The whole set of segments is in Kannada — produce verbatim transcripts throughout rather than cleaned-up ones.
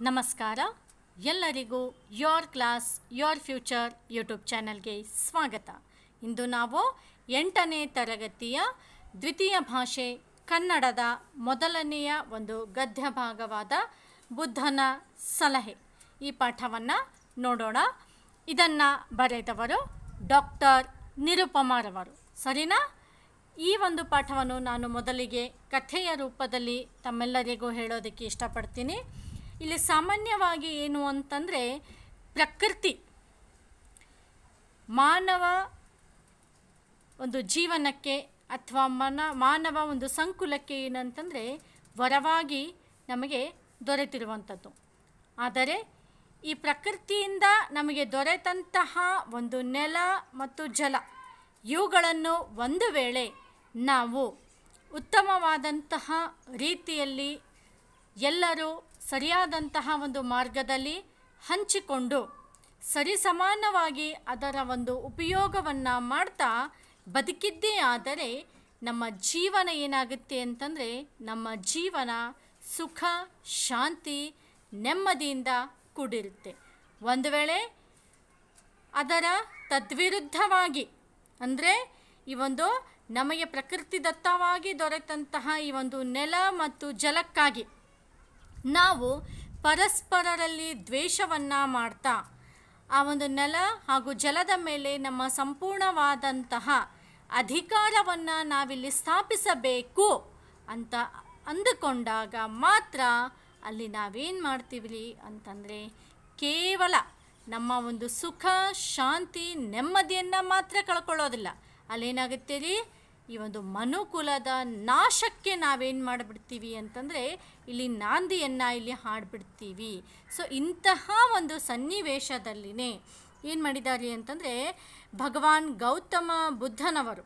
ನಮಸ್ಕಾರ ಎಲ್ಲರಿಗೂ your class your future YouTube ಚಾನಲ್ಗೆ ಸ್ವಾಗತ. ಇಂದು ನಾವು ಎಂಟನೇ ತರಗತಿಯ ದ್ವಿತೀಯ ಭಾಷೆ ಕನ್ನಡದ ಮೊದಲನೆಯ ಒಂದು ಗದ್ಯ ಭಾಗವಾದ ಬುದ್ಧನ ಸಲಹೆ ಈ ಪಾಠವನ್ನು ನೋಡೋಣ. ಇದನ್ನು ಬರೆದವರು ಡಾಕ್ಟರ್ ನಿರುಪಮಾರವರು. ಸರಿನಾ? ಈ ಒಂದು ಪಾಠವನ್ನು ನಾನು ಮೊದಲಿಗೆ ಕಥೆಯ ರೂಪದಲ್ಲಿ ತಮ್ಮೆಲ್ಲರಿಗೂ ಹೇಳೋದಕ್ಕೆ ಇಷ್ಟಪಡ್ತೀನಿ. ಇಲ್ಲಿ ಸಾಮಾನ್ಯವಾಗಿ ಏನು ಅಂತಂದರೆ, ಪ್ರಕೃತಿ ಮಾನವ ಒಂದು ಜೀವನಕ್ಕೆ ಅಥವಾ ಮನ ಮಾನವ ಒಂದು ಸಂಕುಲಕ್ಕೆ ಏನಂತಂದರೆ ವರವಾಗಿ ನಮಗೆ ದೊರೆತಿರುವಂಥದ್ದು. ಆದರೆ ಈ ಪ್ರಕೃತಿಯಿಂದ ನಮಗೆ ದೊರೆತಂತಹ ಒಂದು ನೆಲ ಮತ್ತು ಜಲ ಇವುಗಳನ್ನು ಒಂದು ವೇಳೆ ನಾವು ಉತ್ತಮವಾದಂತಹ ರೀತಿಯಲ್ಲಿ ಎಲ್ಲರೂ ಸರಿಯಾದಂತಹ ಒಂದು ಮಾರ್ಗದಲ್ಲಿ ಹಂಚಿಕೊಂಡು ಸರಿಸಮಾನವಾಗಿ ಅದರ ಒಂದು ಉಪಯೋಗವನ್ನು ಮಾಡ್ತಾ ಬದುಕಿದ್ದೇ ಆದರೆ ನಮ್ಮ ಜೀವನ ಏನಾಗುತ್ತೆ ಅಂತಂದರೆ, ನಮ್ಮ ಜೀವನ ಸುಖ ಶಾಂತಿ ನೆಮ್ಮದಿಯಿಂದ ಕೂಡಿರುತ್ತೆ. ಒಂದು ವೇಳೆ ಅದರ ತದ್ವಿರುದ್ಧವಾಗಿ ಅಂದರೆ ಈ ಒಂದು ನಮಗೆ ಪ್ರಕೃತಿದತ್ತವಾಗಿ ದೊರೆತಂತಹ ಈ ಒಂದು ನೆಲ ಮತ್ತು ಜಲಕ್ಕಾಗಿ ನಾವು ಪರಸ್ಪರರಲ್ಲಿ ದ್ವೇಷವನ್ನು ಮಾಡ್ತಾ ಆ ಒಂದು ನೆಲ ಹಾಗೂ ಜಲದ ಮೇಲೆ ನಮ್ಮ ಸಂಪೂರ್ಣವಾದಂತಹ ಅಧಿಕಾರವನ್ನು ನಾವಿಲ್ಲಿ ಸ್ಥಾಪಿಸಬೇಕು ಅಂತ ಅಂದುಕೊಂಡಾಗ ಮಾತ್ರ ಅಲ್ಲಿ ನಾವೇನು ಮಾಡ್ತೀವಿ ಅಂತಂದರೆ ಕೇವಲ ನಮ್ಮ ಒಂದು ಸುಖ ಶಾಂತಿ ನೆಮ್ಮದಿಯನ್ನು ಮಾತ್ರ ಕಳ್ಕೊಳ್ಳೋದಿಲ್ಲ. ಅಲ್ಲೇನಾಗುತ್ತೆ ರೀ, ಈ ಒಂದು ಮನುಕುಲದ ನಾಶಕ್ಕೆ ನಾವೇನು ಮಾಡಿಬಿಡ್ತೀವಿ ಅಂತಂದರೆ ಇಲ್ಲಿ ನಾಂದಿಯನ್ನು ಇಲ್ಲಿ ಹಾಡಿಬಿಡ್ತೀವಿ. ಸೊ ಇಂತಹ ಒಂದು ಸನ್ನಿವೇಶದಲ್ಲಿನೇ ಏನು ಮಾಡಿದ್ದಾರೆ ಅಂತಂದರೆ ಭಗವಾನ್ ಗೌತಮ ಬುದ್ಧನವರು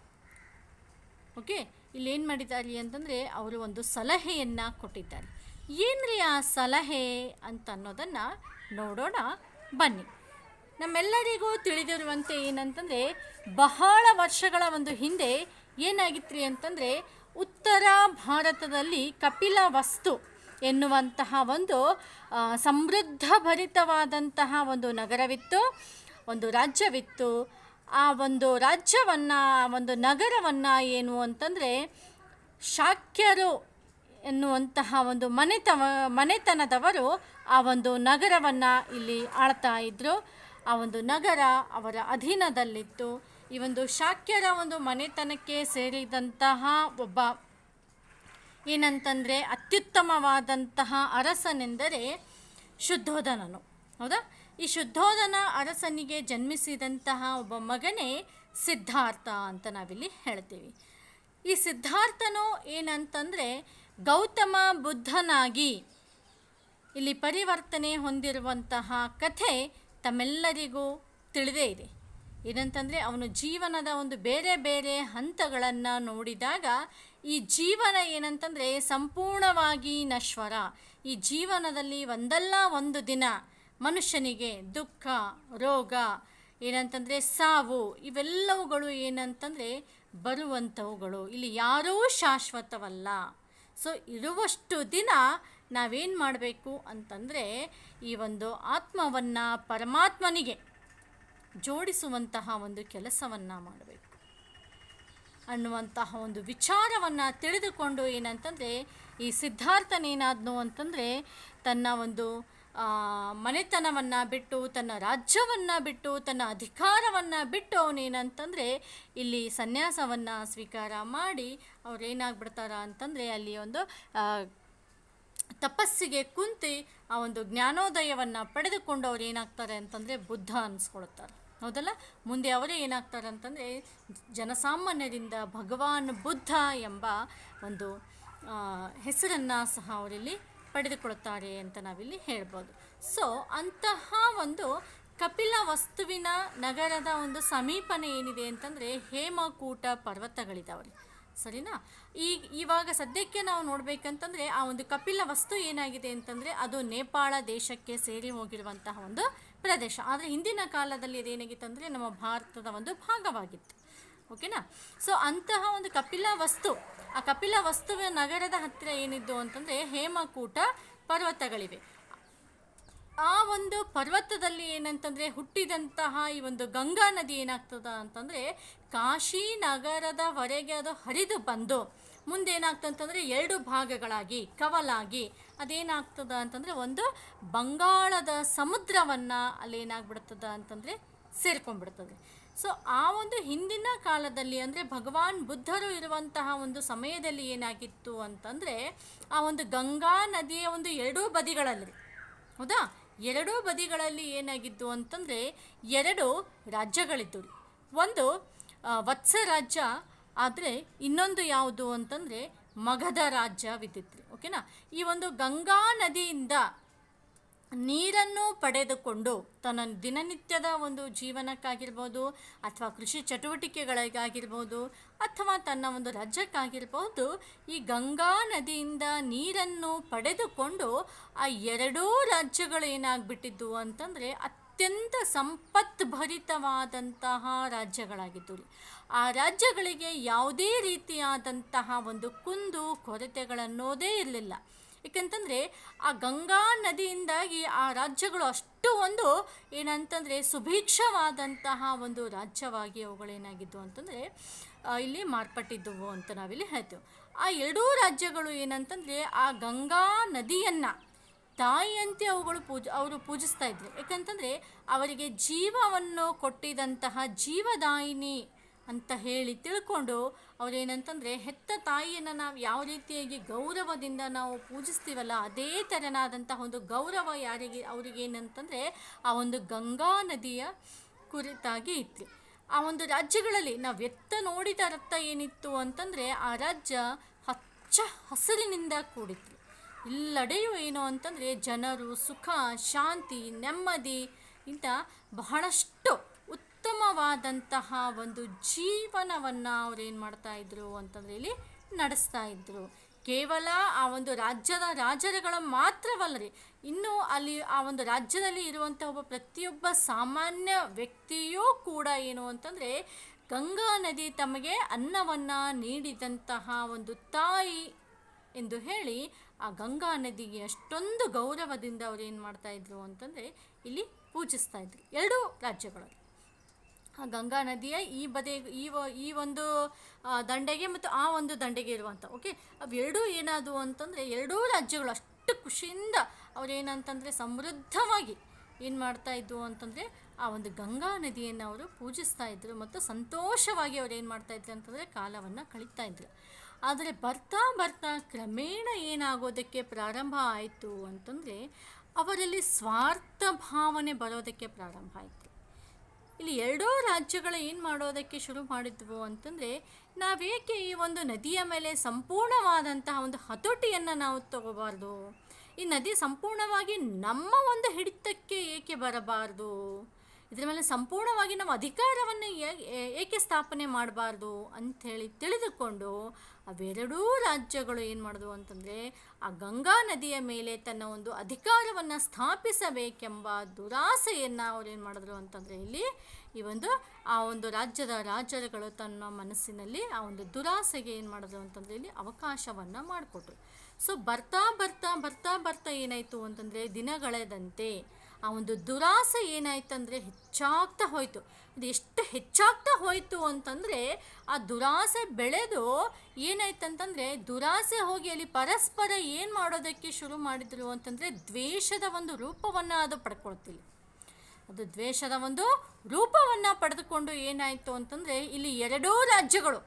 ಓಕೆ ಇಲ್ಲಿ ಏನು ಮಾಡಿದ್ದಾರೆ ಅಂತಂದರೆ ಅವರು ಒಂದು ಸಲಹೆಯನ್ನು ಕೊಟ್ಟಿದ್ದಾರೆ. ಏನ್ರಿ ಆ ಸಲಹೆ ಅಂತ ಅನ್ನೋದನ್ನು ನೋಡೋಣ ಬನ್ನಿ. ನಮ್ಮೆಲ್ಲರಿಗೂ ತಿಳಿದಿರುವಂತೆ ಏನಂತಂದರೆ ಬಹಳ ವರ್ಷಗಳ ಒಂದು ಹಿಂದೆ ಏನಾಗಿತ್ತು ಅಂತಂದರೆ ಉತ್ತರ ಭಾರತದಲ್ಲಿ ಕಪಿಲವಸ್ತು ಎನ್ನುವಂತಹ ಒಂದು ಸಮೃದ್ಧಭರಿತವಾದಂತಹ ಒಂದು ನಗರವಿತ್ತು, ಒಂದು ರಾಜ್ಯವಿತ್ತು. ಆ ಒಂದು ರಾಜ್ಯವನ್ನು ಒಂದು ನಗರವನ್ನು ಏನು ಅಂತಂದರೆ ಶಾಕ್ಯರು ಎನ್ನುವಂತಹ ಒಂದು ಮನೆತ ಮನೆತನದವರು ಆ ಒಂದು ನಗರವನ್ನು ಇಲ್ಲಿ ಆಳ್ತಾ ಇದ್ದರು. ಆ ಒಂದು ನಗರ ಅವರ ಅಧೀನದಲ್ಲಿತ್ತು. ಈ ಒಂದು ಶಾಕ್ಯರ ಒಂದು ಮನೆತನಕ್ಕೆ ಸೇರಿದಂತಹ ಒಬ್ಬ ಏನಂತಂದರೆ ಅತ್ಯುತ್ತಮವಾದಂತಹ ಅರಸನೆಂದರೆ ಶುದ್ಧೋಧನನು. ಹೌದಾ? ಈ ಶುದ್ಧೋಧನ ಅರಸನಿಗೆ ಜನ್ಮಿಸಿದಂತಹ ಒಬ್ಬ ಮಗನೇ ಸಿದ್ಧಾರ್ಥ ಅಂತ ನಾವಿಲ್ಲಿ ಹೇಳ್ತೀವಿ. ಈ ಸಿದ್ಧಾರ್ಥನು ಏನಂತಂದರೆ ಗೌತಮ ಬುದ್ಧನಾಗಿ ಇಲ್ಲಿ ಪರಿವರ್ತನೆ ಹೊಂದಿರುವಂತಹ ಕಥೆ ತಮ್ಮೆಲ್ಲರಿಗೂ ತಿಳಿದೇ ಇದೆ. ಏನಂತಂದರೆ ಅವನು ಜೀವನದ ಒಂದು ಬೇರೆ ಬೇರೆ ಹಂತಗಳನ್ನು ನೋಡಿದಾಗ ಈ ಜೀವನ ಏನಂತಂದರೆ ಸಂಪೂರ್ಣವಾಗಿ ನಶ್ವರ. ಈ ಜೀವನದಲ್ಲಿ ಒಂದಲ್ಲ ಒಂದು ದಿನ ಮನುಷ್ಯನಿಗೆ ದುಃಖ ರೋಗ ಏನಂತಂದರೆ ಸಾವು ಇವೆಲ್ಲವುಗಳು ಏನಂತಂದರೆ ಬರುವಂಥವುಗಳು. ಇಲ್ಲಿ ಯಾರೂ ಶಾಶ್ವತವಲ್ಲ. ಸೊ ಇರುವಷ್ಟು ದಿನ ನಾವೇನು ಮಾಡಬೇಕು ಅಂತಂದರೆ ಈ ಒಂದು ಆತ್ಮವನ್ನು ಪರಮಾತ್ಮನಿಗೆ ಜೋಡಿಸುವಂತಹ ಒಂದು ಕೆಲಸವನ್ನು ಮಾಡಬೇಕು ಅನ್ನುವಂತಹ ಒಂದು ವಿಚಾರವನ್ನು ತಿಳಿದುಕೊಂಡು ಏನಂತಂದರೆ ಈ ಸಿದ್ಧಾರ್ಥನೇನಾದನು ಅಂತಂದರೆ ತನ್ನ ಒಂದು ಮನೆತನವನ್ನು ಬಿಟ್ಟು ತನ್ನ ರಾಜ್ಯವನ್ನು ಬಿಟ್ಟು ತನ್ನ ಅಧಿಕಾರವನ್ನು ಬಿಟ್ಟು ಅವನೇನಂತಂದರೆ ಇಲ್ಲಿ ಸನ್ಯಾಸವನ್ನು ಸ್ವೀಕಾರ ಮಾಡಿ ಅವ್ರು ಏನಾಗ್ಬಿಡ್ತಾರ ಅಂತಂದರೆ ಅಲ್ಲಿ ಒಂದು ತಪಸ್ಸಿಗೆ ಕುಂತು ಆ ಒಂದು ಜ್ಞಾನೋದಯವನ್ನು ಪಡೆದುಕೊಂಡು ಅವ್ರು ಏನಾಗ್ತಾರೆ ಅಂತಂದರೆ ಬುದ್ಧ ಅನಿಸ್ಕೊಳ್ತಾರೆ. ಹೌದಲ್ಲ? ಮುಂದೆ ಅವರೇ ಏನಾಗ್ತಾರೆ ಅಂತಂದರೆ ಜನಸಾಮಾನ್ಯರಿಂದ ಭಗವಾನ್ ಬುದ್ಧ ಎಂಬ ಒಂದು ಹೆಸರನ್ನು ಸಹ ಅವರಿಲ್ಲಿ ಪಡೆದುಕೊಳ್ತಾರೆ ಅಂತ ನಾವಿಲ್ಲಿ ಹೇಳ್ಬೋದು. ಸೊ ಅಂತಹ ಒಂದು ಕಪಿಲವಸ್ತುವಿನ ನಗರದ ಒಂದು ಸಮೀಪನೆ ಏನಿದೆ ಅಂತಂದರೆ ಹೇಮಕೂಟ ಪರ್ವತಗಳಿದಾವೆ. ಸರಿನಾ? ಈ ಇವಾಗ ಸದ್ಯಕ್ಕೆ ನಾವು ನೋಡಬೇಕಂತಂದರೆ ಆ ಒಂದು ಕಪಿಲವಸ್ತು ಏನಾಗಿದೆ ಅಂತಂದರೆ ಅದು ನೇಪಾಳ ದೇಶಕ್ಕೆ ಸೇರಿ ಹೋಗಿರುವಂತಹ ಒಂದು ಪ್ರದೇಶ. ಆದರೆ ಹಿಂದಿನ ಕಾಲದಲ್ಲಿ ಇದೇನಾಗಿತ್ತು ಅಂದರೆ ನಮ್ಮ ಭಾರತದ ಒಂದು ಭಾಗವಾಗಿತ್ತು. ಓಕೆನಾ? ಸೊ ಅಂತಹ ಒಂದು ಕಪಿಲವಸ್ತು ಆ ಕಪಿಲವಸ್ತುವಿನ ನಗರದ ಹತ್ತಿರ ಏನಿದ್ದು ಅಂತಂದರೆ ಹೇಮಕೂಟ ಪರ್ವತಗಳಿವೆ. ಆ ಒಂದು ಪರ್ವತದಲ್ಲಿ ಏನಂತಂದರೆ ಹುಟ್ಟಿದಂತಹ ಈ ಒಂದು ಗಂಗಾ ನದಿ ಏನಾಗ್ತದ ಅಂತಂದರೆ ಕಾಶಿ ನಗರದವರೆಗೆ ಅದು ಹರಿದು ಬಂದು ಮುಂದೆ ಏನಾಗ್ತಂತಂದರೆ ಎರಡು ಭಾಗಗಳಾಗಿ ಕವಲಾಗಿ ಅದೇನಾಗ್ತದ ಅಂತಂದರೆ ಒಂದು ಬಂಗಾಳದ ಸಮುದ್ರವನ್ನು ಅಲ್ಲಿ ಏನಾಗ್ಬಿಡ್ತದ ಅಂತಂದರೆ ಸೇರ್ಕೊಂಡ್ಬಿಡ್ತದೆ. ಸೊ ಆ ಒಂದು ಹಿಂದಿನ ಕಾಲದಲ್ಲಿ ಅಂದರೆ ಭಗವಾನ್ ಬುದ್ಧರು ಇರುವಂತಹ ಒಂದು ಸಮಯದಲ್ಲಿ ಏನಾಗಿತ್ತು ಅಂತಂದರೆ ಆ ಒಂದು ಗಂಗಾ ನದಿಯ ಒಂದು ಎರಡೂ ಬದಿಗಳಲ್ಲಿ, ಹೌದಾ, ಎರಡೂ ಬದಿಗಳಲ್ಲಿ ಏನಾಗಿದ್ದು ಅಂತಂದರೆ ಎರಡು ರಾಜ್ಯಗಳಿದ್ದವು. ಒಂದು ವತ್ಸ ರಾಜ್ಯ, ಆದರೆ ಇನ್ನೊಂದು ಯಾವುದು ಅಂತಂದರೆ ಮಗಧ ರಾಜ್ಯವಿದ್ದಿತ್ತು. ಓಕೆನಾ. ಈ ಒಂದು ಗಂಗಾ ನದಿಯಿಂದ ನೀರನ್ನು ಪಡೆದುಕೊಂಡು ತನ್ನ ದಿನನಿತ್ಯದ ಒಂದು ಜೀವನಕ್ಕಾಗಿರ್ಬೋದು ಅಥವಾ ಕೃಷಿ ಚಟುವಟಿಕೆಗಳಿಗಾಗಿರ್ಬೋದು ಅಥವಾ ತನ್ನ ಒಂದು ರಾಜ್ಯಕ್ಕಾಗಿರ್ಬೋದು ಈ ಗಂಗಾ ನದಿಯಿಂದ ನೀರನ್ನು ಪಡೆದುಕೊಂಡು ಆ ಎರಡೂ ರಾಜ್ಯಗಳು ಏನಾಗ್ಬಿಟ್ಟಿದ್ದು ಅಂತಂದರೆ ಅತ್ಯಂತ ಸಂಪತ್ಭರಿತವಾದಂತಹ ರಾಜ್ಯಗಳಾಗಿದ್ದವು. ಆ ರಾಜ್ಯಗಳಿಗೆ ಯಾವುದೇ ರೀತಿಯಾದಂತಹ ಒಂದು ಕುಂದು ಕೊರತೆಗಳನ್ನೋದೇ ಇರಲಿಲ್ಲ. ಏಕೆಂತಂದರೆ ಆ ಗಂಗಾ ನದಿಯಿಂದಾಗಿ ಆ ರಾಜ್ಯಗಳು ಅಷ್ಟು ಒಂದು ಏನಂತಂದರೆ ಸುಭಿಕ್ಷವಾದಂತಹ ಒಂದು ರಾಜ್ಯವಾಗಿ ಅವುಗಳೇನಾಗಿದ್ದವು ಅಂತಂದರೆ ಇಲ್ಲಿ ಮಾರ್ಪಟ್ಟಿದ್ದವು ಅಂತ ನಾವಿಲ್ಲಿ ಹೇಳ್ತೇವೆ. ಆ ಎರಡೂ ರಾಜ್ಯಗಳು ಏನಂತಂದರೆ ಆ ಗಂಗಾ ನದಿಯನ್ನು ತಾಯಿಯಂತೆ ಅವುಗಳು ಪೂಜ ಅವರು ಪೂಜಿಸ್ತಾ ಇದ್ರು. ಯಾಕಂತಂದರೆ ಅವರಿಗೆ ಜೀವವನ್ನು ಕೊಟ್ಟಿದಂತಹ ಜೀವದಾಯಿನಿ ಅಂತ ಹೇಳಿ ತಿಳ್ಕೊಂಡು ಅವರೇನಂತಂದರೆ ಹೆತ್ತ ತಾಯಿಯನ್ನು ನಾವು ಯಾವ ರೀತಿಯಾಗಿ ಗೌರವದಿಂದ ನಾವು ಪೂಜಿಸ್ತೀವಲ್ಲ ಅದೇ ಥರನಾದಂತಹ ಒಂದು ಗೌರವ ಯಾರಿಗೆ ಅವರಿಗೆ ಏನಂತಂದರೆ ಆ ಒಂದು ಗಂಗಾ ನದಿಯ ಕುರಿತಾಗಿ ಇತ್ತು. ಆ ಒಂದು ರಾಜ್ಯಗಳಲ್ಲಿ ನಾವು ಎತ್ತ ನೋಡಿದ ರಕ್ತ ಏನಿತ್ತು ಅಂತಂದರೆ ಆ ರಾಜ್ಯ ಹಚ್ಚ ಹಸಿರಿನಿಂದ ಕೂಡಿತ್ತು. ಎಲ್ಲೆಡೆಯೂ ಏನು ಅಂತಂದರೆ ಜನರು ಸುಖ ಶಾಂತಿ ನೆಮ್ಮದಿ ಇಂಥ ಬಹಳಷ್ಟು ಉತ್ತಮವಾದಂತಹ ಒಂದು ಜೀವನವನ್ನು ಅವ್ರು ಏನು ಮಾಡ್ತಾಯಿದ್ರು ಅಂತಂದರೆ ಇಲ್ಲಿ ನಡೆಸ್ತಾ ಇದ್ದರು. ಕೇವಲ ಆ ಒಂದು ರಾಜ್ಯದ ರಾಜರುಗಳ ಮಾತ್ರವಲ್ಲರಿ, ಇನ್ನು ಅಲ್ಲಿ ಆ ಒಂದು ರಾಜ್ಯದಲ್ಲಿ ಇರುವಂಥ ಒಬ್ಬ ಪ್ರತಿಯೊಬ್ಬ ಸಾಮಾನ್ಯ ವ್ಯಕ್ತಿಯೂ ಕೂಡ ಏನು ಅಂತಂದರೆ ಗಂಗಾ ನದಿ ತಮಗೆ ಅನ್ನವನ್ನು ನೀಡಿದಂತಹ ಒಂದು ತಾಯಿ ಎಂದು ಹೇಳಿ ಆ ಗಂಗಾ ನದಿಗೆ ಅಷ್ಟೊಂದು ಗೌರವದಿಂದ ಅವ್ರು ಏನು ಮಾಡ್ತಾಯಿದ್ರು ಅಂತಂದರೆ ಇಲ್ಲಿ ಪೂಜಿಸ್ತಾ ಇದ್ರು ಎರಡೂ ರಾಜ್ಯಗಳಲ್ಲಿ. ಆ ಗಂಗಾ ನದಿಯ ಈ ಬದಿ ಈ ಈ ಒಂದು ದಂಡೆಗೆ ಮತ್ತು ಆ ಒಂದು ದಂಡೆಗೆ ಇರುವಂಥ ಓಕೆ ಅವೆರಡೂ ಏನಾದವು ಅಂತಂದರೆ ಎರಡೂ ರಾಜ್ಯಗಳು ಅಷ್ಟು ಖುಷಿಯಿಂದ ಅವರೇನಂತಂದರೆ ಸಮೃದ್ಧವಾಗಿ ಏನು ಮಾಡ್ತಾಯಿದ್ರು ಅಂತಂದರೆ ಆ ಒಂದು ಗಂಗಾ ನದಿಯನ್ನು ಅವರು ಪೂಜಿಸ್ತಾ ಇದ್ದರು ಮತ್ತು ಸಂತೋಷವಾಗಿ ಅವ್ರು ಏನು ಮಾಡ್ತಾಯಿದ್ರು ಅಂತಂದರೆ ಕಾಲವನ್ನು ಕಳೀತಾ ಇದ್ರು. ಆದರೆ ಬರ್ತಾ ಬರ್ತಾ ಕ್ರಮೇಣ ಏನಾಗೋದಕ್ಕೆ ಪ್ರಾರಂಭ ಆಯಿತು ಅಂತಂದರೆ ಅವರಲ್ಲಿ ಸ್ವಾರ್ಥ ಭಾವನೆ ಬರೋದಕ್ಕೆ ಪ್ರಾರಂಭ ಆಯಿತು. ಇಲ್ಲಿ ಎರಡೂ ರಾಜ್ಯಗಳು ಏನು ಮಾಡೋದಕ್ಕೆ ಶುರು ಮಾಡಿದ್ವು ಅಂತಂದರೆ ನಾವೇಕೆ ಈ ಒಂದು ನದಿಯ ಮೇಲೆ ಸಂಪೂರ್ಣವಾದಂತಹ ಒಂದು ಹತೋಟಿಯನ್ನು ನಾವು ತಗೋಬಾರ್ದು, ಈ ನದಿ ಸಂಪೂರ್ಣವಾಗಿ ನಮ್ಮ ಒಂದು ಹಿಡಿತಕ್ಕೆ ಏಕೆ ಬರಬಾರ್ದು, ಇದರ ಮೇಲೆ ಸಂಪೂರ್ಣವಾಗಿ ನಾವು ಅಧಿಕಾರವನ್ನು ಏಕೆ ಸ್ಥಾಪನೆ ಮಾಡಬಾರ್ದು ಅಂಥೇಳಿ ತಿಳಿದುಕೊಂಡು ಅವೆರಡೂ ರಾಜ್ಯಗಳು ಏನು ಮಾಡಿದ್ವು ಅಂತಂದರೆ ಆ ಗಂಗಾ ನದಿಯ ಮೇಲೆ ತನ್ನ ಒಂದು ಅಧಿಕಾರವನ್ನು ಸ್ಥಾಪಿಸಬೇಕೆಂಬ ದುರಾಸೆಯನ್ನು ಅವ್ರು ಏನು ಮಾಡಿದ್ರು ಅಂತಂದರೆ ಇಲ್ಲಿ ಈ ಒಂದು ಆ ಒಂದು ರಾಜ್ಯದ ರಾಜರುಗಳು ತನ್ನ ಮನಸ್ಸಿನಲ್ಲಿ ಆ ಒಂದು ದುರಾಸೆಗೆ ಏನು ಮಾಡಿದ್ರು ಅಂತಂದರೆ ಇಲ್ಲಿ ಅವಕಾಶವನ್ನು ಮಾಡಿಕೊಟ್ರು. ಸೊ ಬರ್ತಾ ಬರ್ತಾ ಬರ್ತಾ ಬರ್ತಾ ಏನಾಯಿತು ಅಂತಂದರೆ ದಿನಗಳೆದಂತೆ ಆ ಒಂದು ದುರಾಸೆ ಏನಾಯ್ತಂದರೆ ಹೆಚ್ಚಾಗ್ತಾ ಹೋಯಿತು. ಅದು ಎಷ್ಟು ಹೆಚ್ಚಾಗ್ತಾ ಹೋಯಿತು ಅಂತಂದರೆ ಆ ದುರಾಸೆ ಬೆಳೆದು ಏನಾಯ್ತಂತಂದರೆ ದುರಾಸೆ ಹೋಗಿ ಅಲ್ಲಿ ಪರಸ್ಪರ ಏನು ಮಾಡೋದಕ್ಕೆ ಶುರು ಮಾಡಿದ್ರು ಅಂತಂದರೆ ದ್ವೇಷದ ಒಂದು ರೂಪವನ್ನು ಅದು ಪಡ್ಕೊಳ್ತಿಲ್ಲ. ಅದು ದ್ವೇಷದ ಒಂದು ರೂಪವನ್ನು ಪಡೆದುಕೊಂಡು ಏನಾಯಿತು ಅಂತಂದರೆ ಇಲ್ಲಿ ಎರಡೂ ರಾಜ್ಯಗಳು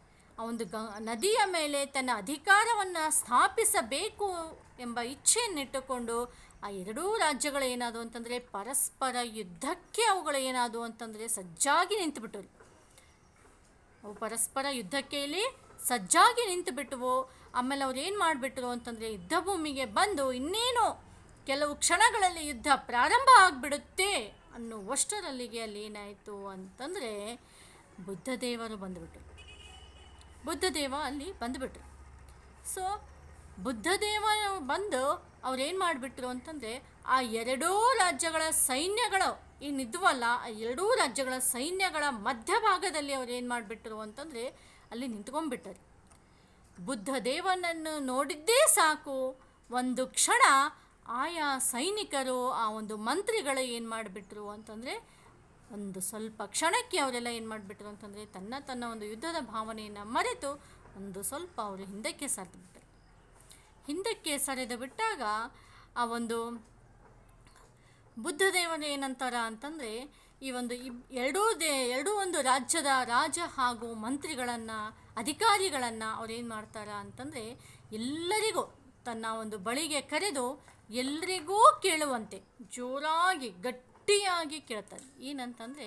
ಆ ಒಂದು ಗ ನದಿಯ ಮೇಲೆ ತನ್ನ ಅಧಿಕಾರವನ್ನು ಸ್ಥಾಪಿಸಬೇಕು ಎಂಬ ಇಚ್ಛೆಯನ್ನಿಟ್ಟುಕೊಂಡು ಆ ಎರಡೂ ರಾಜ್ಯಗಳು ಏನಾದವು ಅಂತಂದರೆ ಪರಸ್ಪರ ಯುದ್ಧಕ್ಕೆ ಅವುಗಳು ಏನಾದವು ಅಂತಂದರೆ ಸಜ್ಜಾಗಿ ನಿಂತುಬಿಟ್ಟರು. ಅವು ಪರಸ್ಪರ ಯುದ್ಧಕ್ಕೆ ಇಲ್ಲಿ ಸಜ್ಜಾಗಿ ನಿಂತುಬಿಟ್ಟವು. ಆಮೇಲೆ ಅವ್ರು ಏನು ಮಾಡಿಬಿಟ್ರು ಅಂತಂದರೆ ಯುದ್ಧ ಭೂಮಿಗೆ ಬಂದು ಇನ್ನೇನು ಕೆಲವು ಕ್ಷಣಗಳಲ್ಲಿ ಯುದ್ಧ ಪ್ರಾರಂಭ ಆಗಿಬಿಡುತ್ತೆ ಅನ್ನುವಷ್ಟರಲ್ಲಿಗೆ ಅಲ್ಲಿ ಏನಾಯಿತು ಅಂತಂದರೆ ಬುದ್ಧದೇವರು ಬಂದುಬಿಟ್ರು. ಬುದ್ಧದೇವ ಅಲ್ಲಿ ಬಂದುಬಿಟ್ರು. ಸೊ ಬುದ್ಧದೇವ ಬಂದು ಅವ್ರೇನು ಮಾಡಿಬಿಟ್ರು ಅಂತಂದರೆ ಆ ಎರಡೂ ರಾಜ್ಯಗಳ ಸೈನ್ಯಗಳು ಏನಿದ್ವಲ್ಲ ಆ ಎರಡೂ ರಾಜ್ಯಗಳ ಸೈನ್ಯಗಳ ಮಧ್ಯಭಾಗದಲ್ಲಿ ಅವ್ರು ಏನು ಮಾಡಿಬಿಟ್ರು ಅಂತಂದರೆ ಅಲ್ಲಿ ನಿಂತ್ಕೊಂಡ್ಬಿಟ್ಟರು. ಬುದ್ಧದೇವನನ್ನು ನೋಡಿದ್ದೇ ಸಾಕು ಒಂದು ಕ್ಷಣ ಆಯಾ ಸೈನಿಕರು ಆ ಒಂದು ಮಂತ್ರಿಗಳು ಏನು ಮಾಡಿಬಿಟ್ರು ಅಂತಂದರೆ ಒಂದು ಸ್ವಲ್ಪ ಕ್ಷಣಕ್ಕೆ ಅವರೆಲ್ಲ ಏನು ಮಾಡಿಬಿಟ್ರು ಅಂತಂದರೆ ತನ್ನ ತನ್ನ ಒಂದು ಯುದ್ಧದ ಭಾವನೆಯನ್ನು ಮರೆತು ಒಂದು ಸ್ವಲ್ಪ ಅವರು ಹಿಂದಕ್ಕೆ ಸರಿದು ಬಿಟ್ಟರು. ಹಿಂದಕ್ಕೆ ಸರಿದು ಬಿಟ್ಟಾಗ ಆ ಒಂದು ಬುದ್ಧದೇವರು ಏನಂತಾರ ಅಂತಂದರೆ ಈ ಒಂದು ಇಬ್ ಎರಡೂ ದೇ ಎರಡೂ ಒಂದು ರಾಜ್ಯದ ರಾಜ ಹಾಗೂ ಮಂತ್ರಿಗಳನ್ನು ಅಧಿಕಾರಿಗಳನ್ನು ಅವ್ರೇನು ಮಾಡ್ತಾರ ಅಂತಂದರೆ ಎಲ್ಲರಿಗೂ ತನ್ನ ಒಂದು ಬಳಿಗೆ ಕರೆದು ಎಲ್ರಿಗೂ ಕೇಳುವಂತೆ ಜೋರಾಗಿ ಗಟ್ಟಿಯಾಗಿ ಕೇಳ್ತಾರೆ. ಏನಂತಂದರೆ,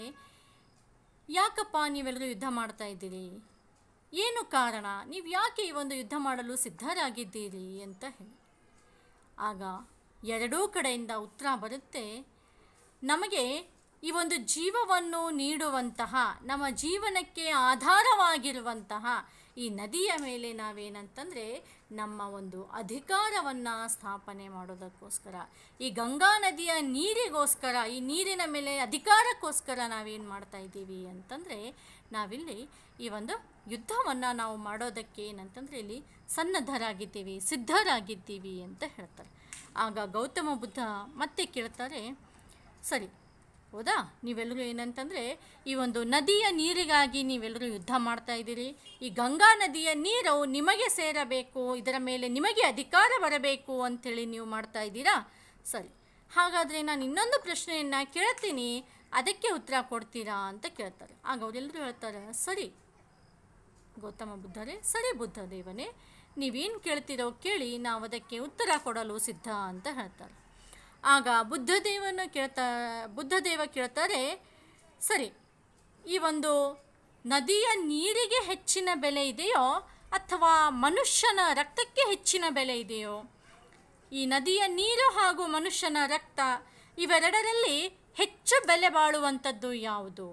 ಯಾಕಪ್ಪ ನೀವೆಲ್ಲರೂ ಯುದ್ಧ ಮಾಡ್ತಾ ಇದ್ದೀರಿ, ಏನು ಕಾರಣ, ನೀವು ಯಾಕೆ ಈ ಒಂದು ಯುದ್ಧ ಮಾಡಲು ಸಿದ್ಧರಾಗಿದ್ದೀರಿ ಅಂತ ಹೇಳಿ. ಆಗ ಎರಡೂ ಕಡೆಯಿಂದ ಉತ್ತರ ಬರುತ್ತೆ, ನಮಗೆ ಈ ಒಂದು ಜೀವವನ್ನು ನೀಡುವಂತಹ, ನಮ್ಮ ಜೀವನಕ್ಕೆ ಆಧಾರವಾಗಿರುವಂತಹ ಈ ನದಿಯ ಮೇಲೆ ನಾವೇನಂತಂದರೆ ನಮ್ಮ ಒಂದು ಅಧಿಕಾರವನ್ನು ಸ್ಥಾಪನೆ ಮಾಡೋದಕ್ಕೋಸ್ಕರ, ಈ ಗಂಗಾ ನದಿಯ ನೀರಿಗೋಸ್ಕರ, ಈ ನೀರಿನ ಮೇಲೆ ಅಧಿಕಾರಕ್ಕೋಸ್ಕರ ನಾವೇನು ಮಾಡ್ತಾ ಇದ್ದೀವಿ ಅಂತಂದರೆ ನಾವಿಲ್ಲಿ ಈ ಒಂದು ಯುದ್ಧವನ್ನು ನಾವು ಮಾಡೋದಕ್ಕೆ ಏನಂತಂದರೆ ಇಲ್ಲಿ ಸನ್ನದ್ಧರಾಗಿದ್ದೀವಿ, ಸಿದ್ಧರಾಗಿದ್ದೀವಿ ಅಂತ ಹೇಳ್ತಾರೆ. ಆಗ ಗೌತಮ ಬುದ್ಧ ಮತ್ತೆ ಕೇಳ್ತಾರೆ, ಸರಿ ಹೌದಾ, ನೀವೆಲ್ಲರೂ ಏನಂತಂದರೆ ಈ ಒಂದು ನದಿಯ ನೀರಿಗಾಗಿ ನೀವೆಲ್ಲರೂ ಯುದ್ಧ ಮಾಡ್ತಾ ಇದ್ದೀರಿ, ಈ ಗಂಗಾ ನದಿಯ ನೀರು ನಿಮಗೆ ಸೇರಬೇಕು, ಇದರ ಮೇಲೆ ನಿಮಗೆ ಅಧಿಕಾರ ಬರಬೇಕು ಅಂಥೇಳಿ ನೀವು ಮಾಡ್ತಾ ಇದ್ದೀರಾ. ಸರಿ, ಹಾಗಾದರೆ ನಾನು ಇನ್ನೊಂದು ಪ್ರಶ್ನೆಯನ್ನು ಕೇಳ್ತೀನಿ, ಅದಕ್ಕೆ ಉತ್ತರ ಕೊಡ್ತೀರಾ ಅಂತ ಕೇಳ್ತಾರೆ. ಆಗ ಅವರೆಲ್ಲರೂ ಹೇಳ್ತಾರೆ, ಸರಿ ಗೌತಮ ಬುದ್ಧರೇ, ಸರಿ ಬುದ್ಧ ದೇವನೇ, ನೀವೇನು ಕೇಳ್ತೀರೋ ಕೇಳಿ, ನಾವು ಅದಕ್ಕೆ ಉತ್ತರ ಕೊಡಲು ಸಿದ್ಧ ಅಂತ ಹೇಳ್ತಾರೆ. ಆಗ ಬುದ್ಧದೇವನ ಕೇಳ್ತಾ ಬುದ್ಧದೇವ ಕೇಳ್ತಾರೆ, ಸರಿ ಈ ಒಂದು ನದಿಯ ನೀರಿಗೆ ಹೆಚ್ಚಿನ ಬೆಲೆ ಇದೆಯೋ ಅಥವಾ ಮನುಷ್ಯನ ರಕ್ತಕ್ಕೆ ಹೆಚ್ಚಿನ ಬೆಲೆ ಇದೆಯೋ? ಈ ನದಿಯ ನೀರು ಹಾಗೂ ಮನುಷ್ಯನ ರಕ್ತ ಇವೆರಡರಲ್ಲಿ ಹೆಚ್ಚು ಬೆಲೆ ಬಾಳುವಂಥದ್ದು ಯಾವುದು,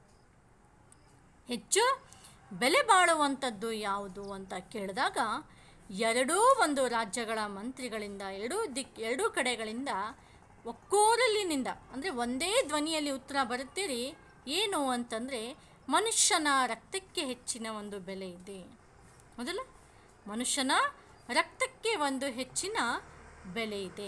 ಹೆಚ್ಚು ಬೆಲೆ ಬಾಳುವಂಥದ್ದು ಯಾವುದು ಅಂತ ಕೇಳಿದಾಗ ಎರಡೂ ಒಂದು ರಾಜ್ಯಗಳ ಮಂತ್ರಿಗಳಿಂದ, ಎರಡೂ ದಿಕ್ ಎರಡೂ ಕಡೆಗಳಿಂದ ಒಕ್ಕೋರಲಿನಿಂದ ಅಂದರೆ ಒಂದೇ ಧ್ವನಿಯಲ್ಲಿ ಉತ್ತರ ಬರುತ್ತೀರಿ. ಏನು ಅಂತಂದರೆ ಮನುಷ್ಯನ ರಕ್ತಕ್ಕೆ ಹೆಚ್ಚಿನ ಒಂದು ಬೆಲೆ ಇದೆ. ಮೊದಲ ಮನುಷ್ಯನ ರಕ್ತಕ್ಕೆ ಒಂದು ಹೆಚ್ಚಿನ ಬೆಲೆ ಇದೆ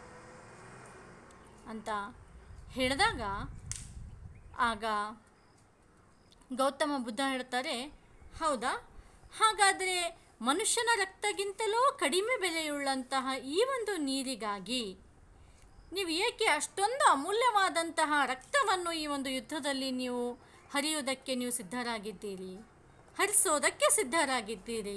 ಅಂತ ಹೇಳಿದಾಗ ಆಗ ಗೌತಮ ಬುದ್ಧ ಹೇಳ್ತಾರೆ, ಹೌದಾ, ಹಾಗಾದರೆ ಮನುಷ್ಯನ ರಕ್ತಗಿಂತಲೂ ಕಡಿಮೆ ಬೆಲೆಯುಳ್ಳಂತಹ ಈ ಒಂದು ನೀರಿಗಾಗಿ ನೀವು ಏಕೆ ಅಷ್ಟೊಂದು ಅಮೂಲ್ಯವಾದಂತಹ ರಕ್ತವನ್ನು ಈ ಒಂದು ಯುದ್ಧದಲ್ಲಿ ನೀವು ಹರಿಯುವುದಕ್ಕೆ ನೀವು ಸಿದ್ಧರಾಗಿದ್ದೀರಿ, ಹರಿಸೋದಕ್ಕೆ ಸಿದ್ಧರಾಗಿದ್ದೀರಿ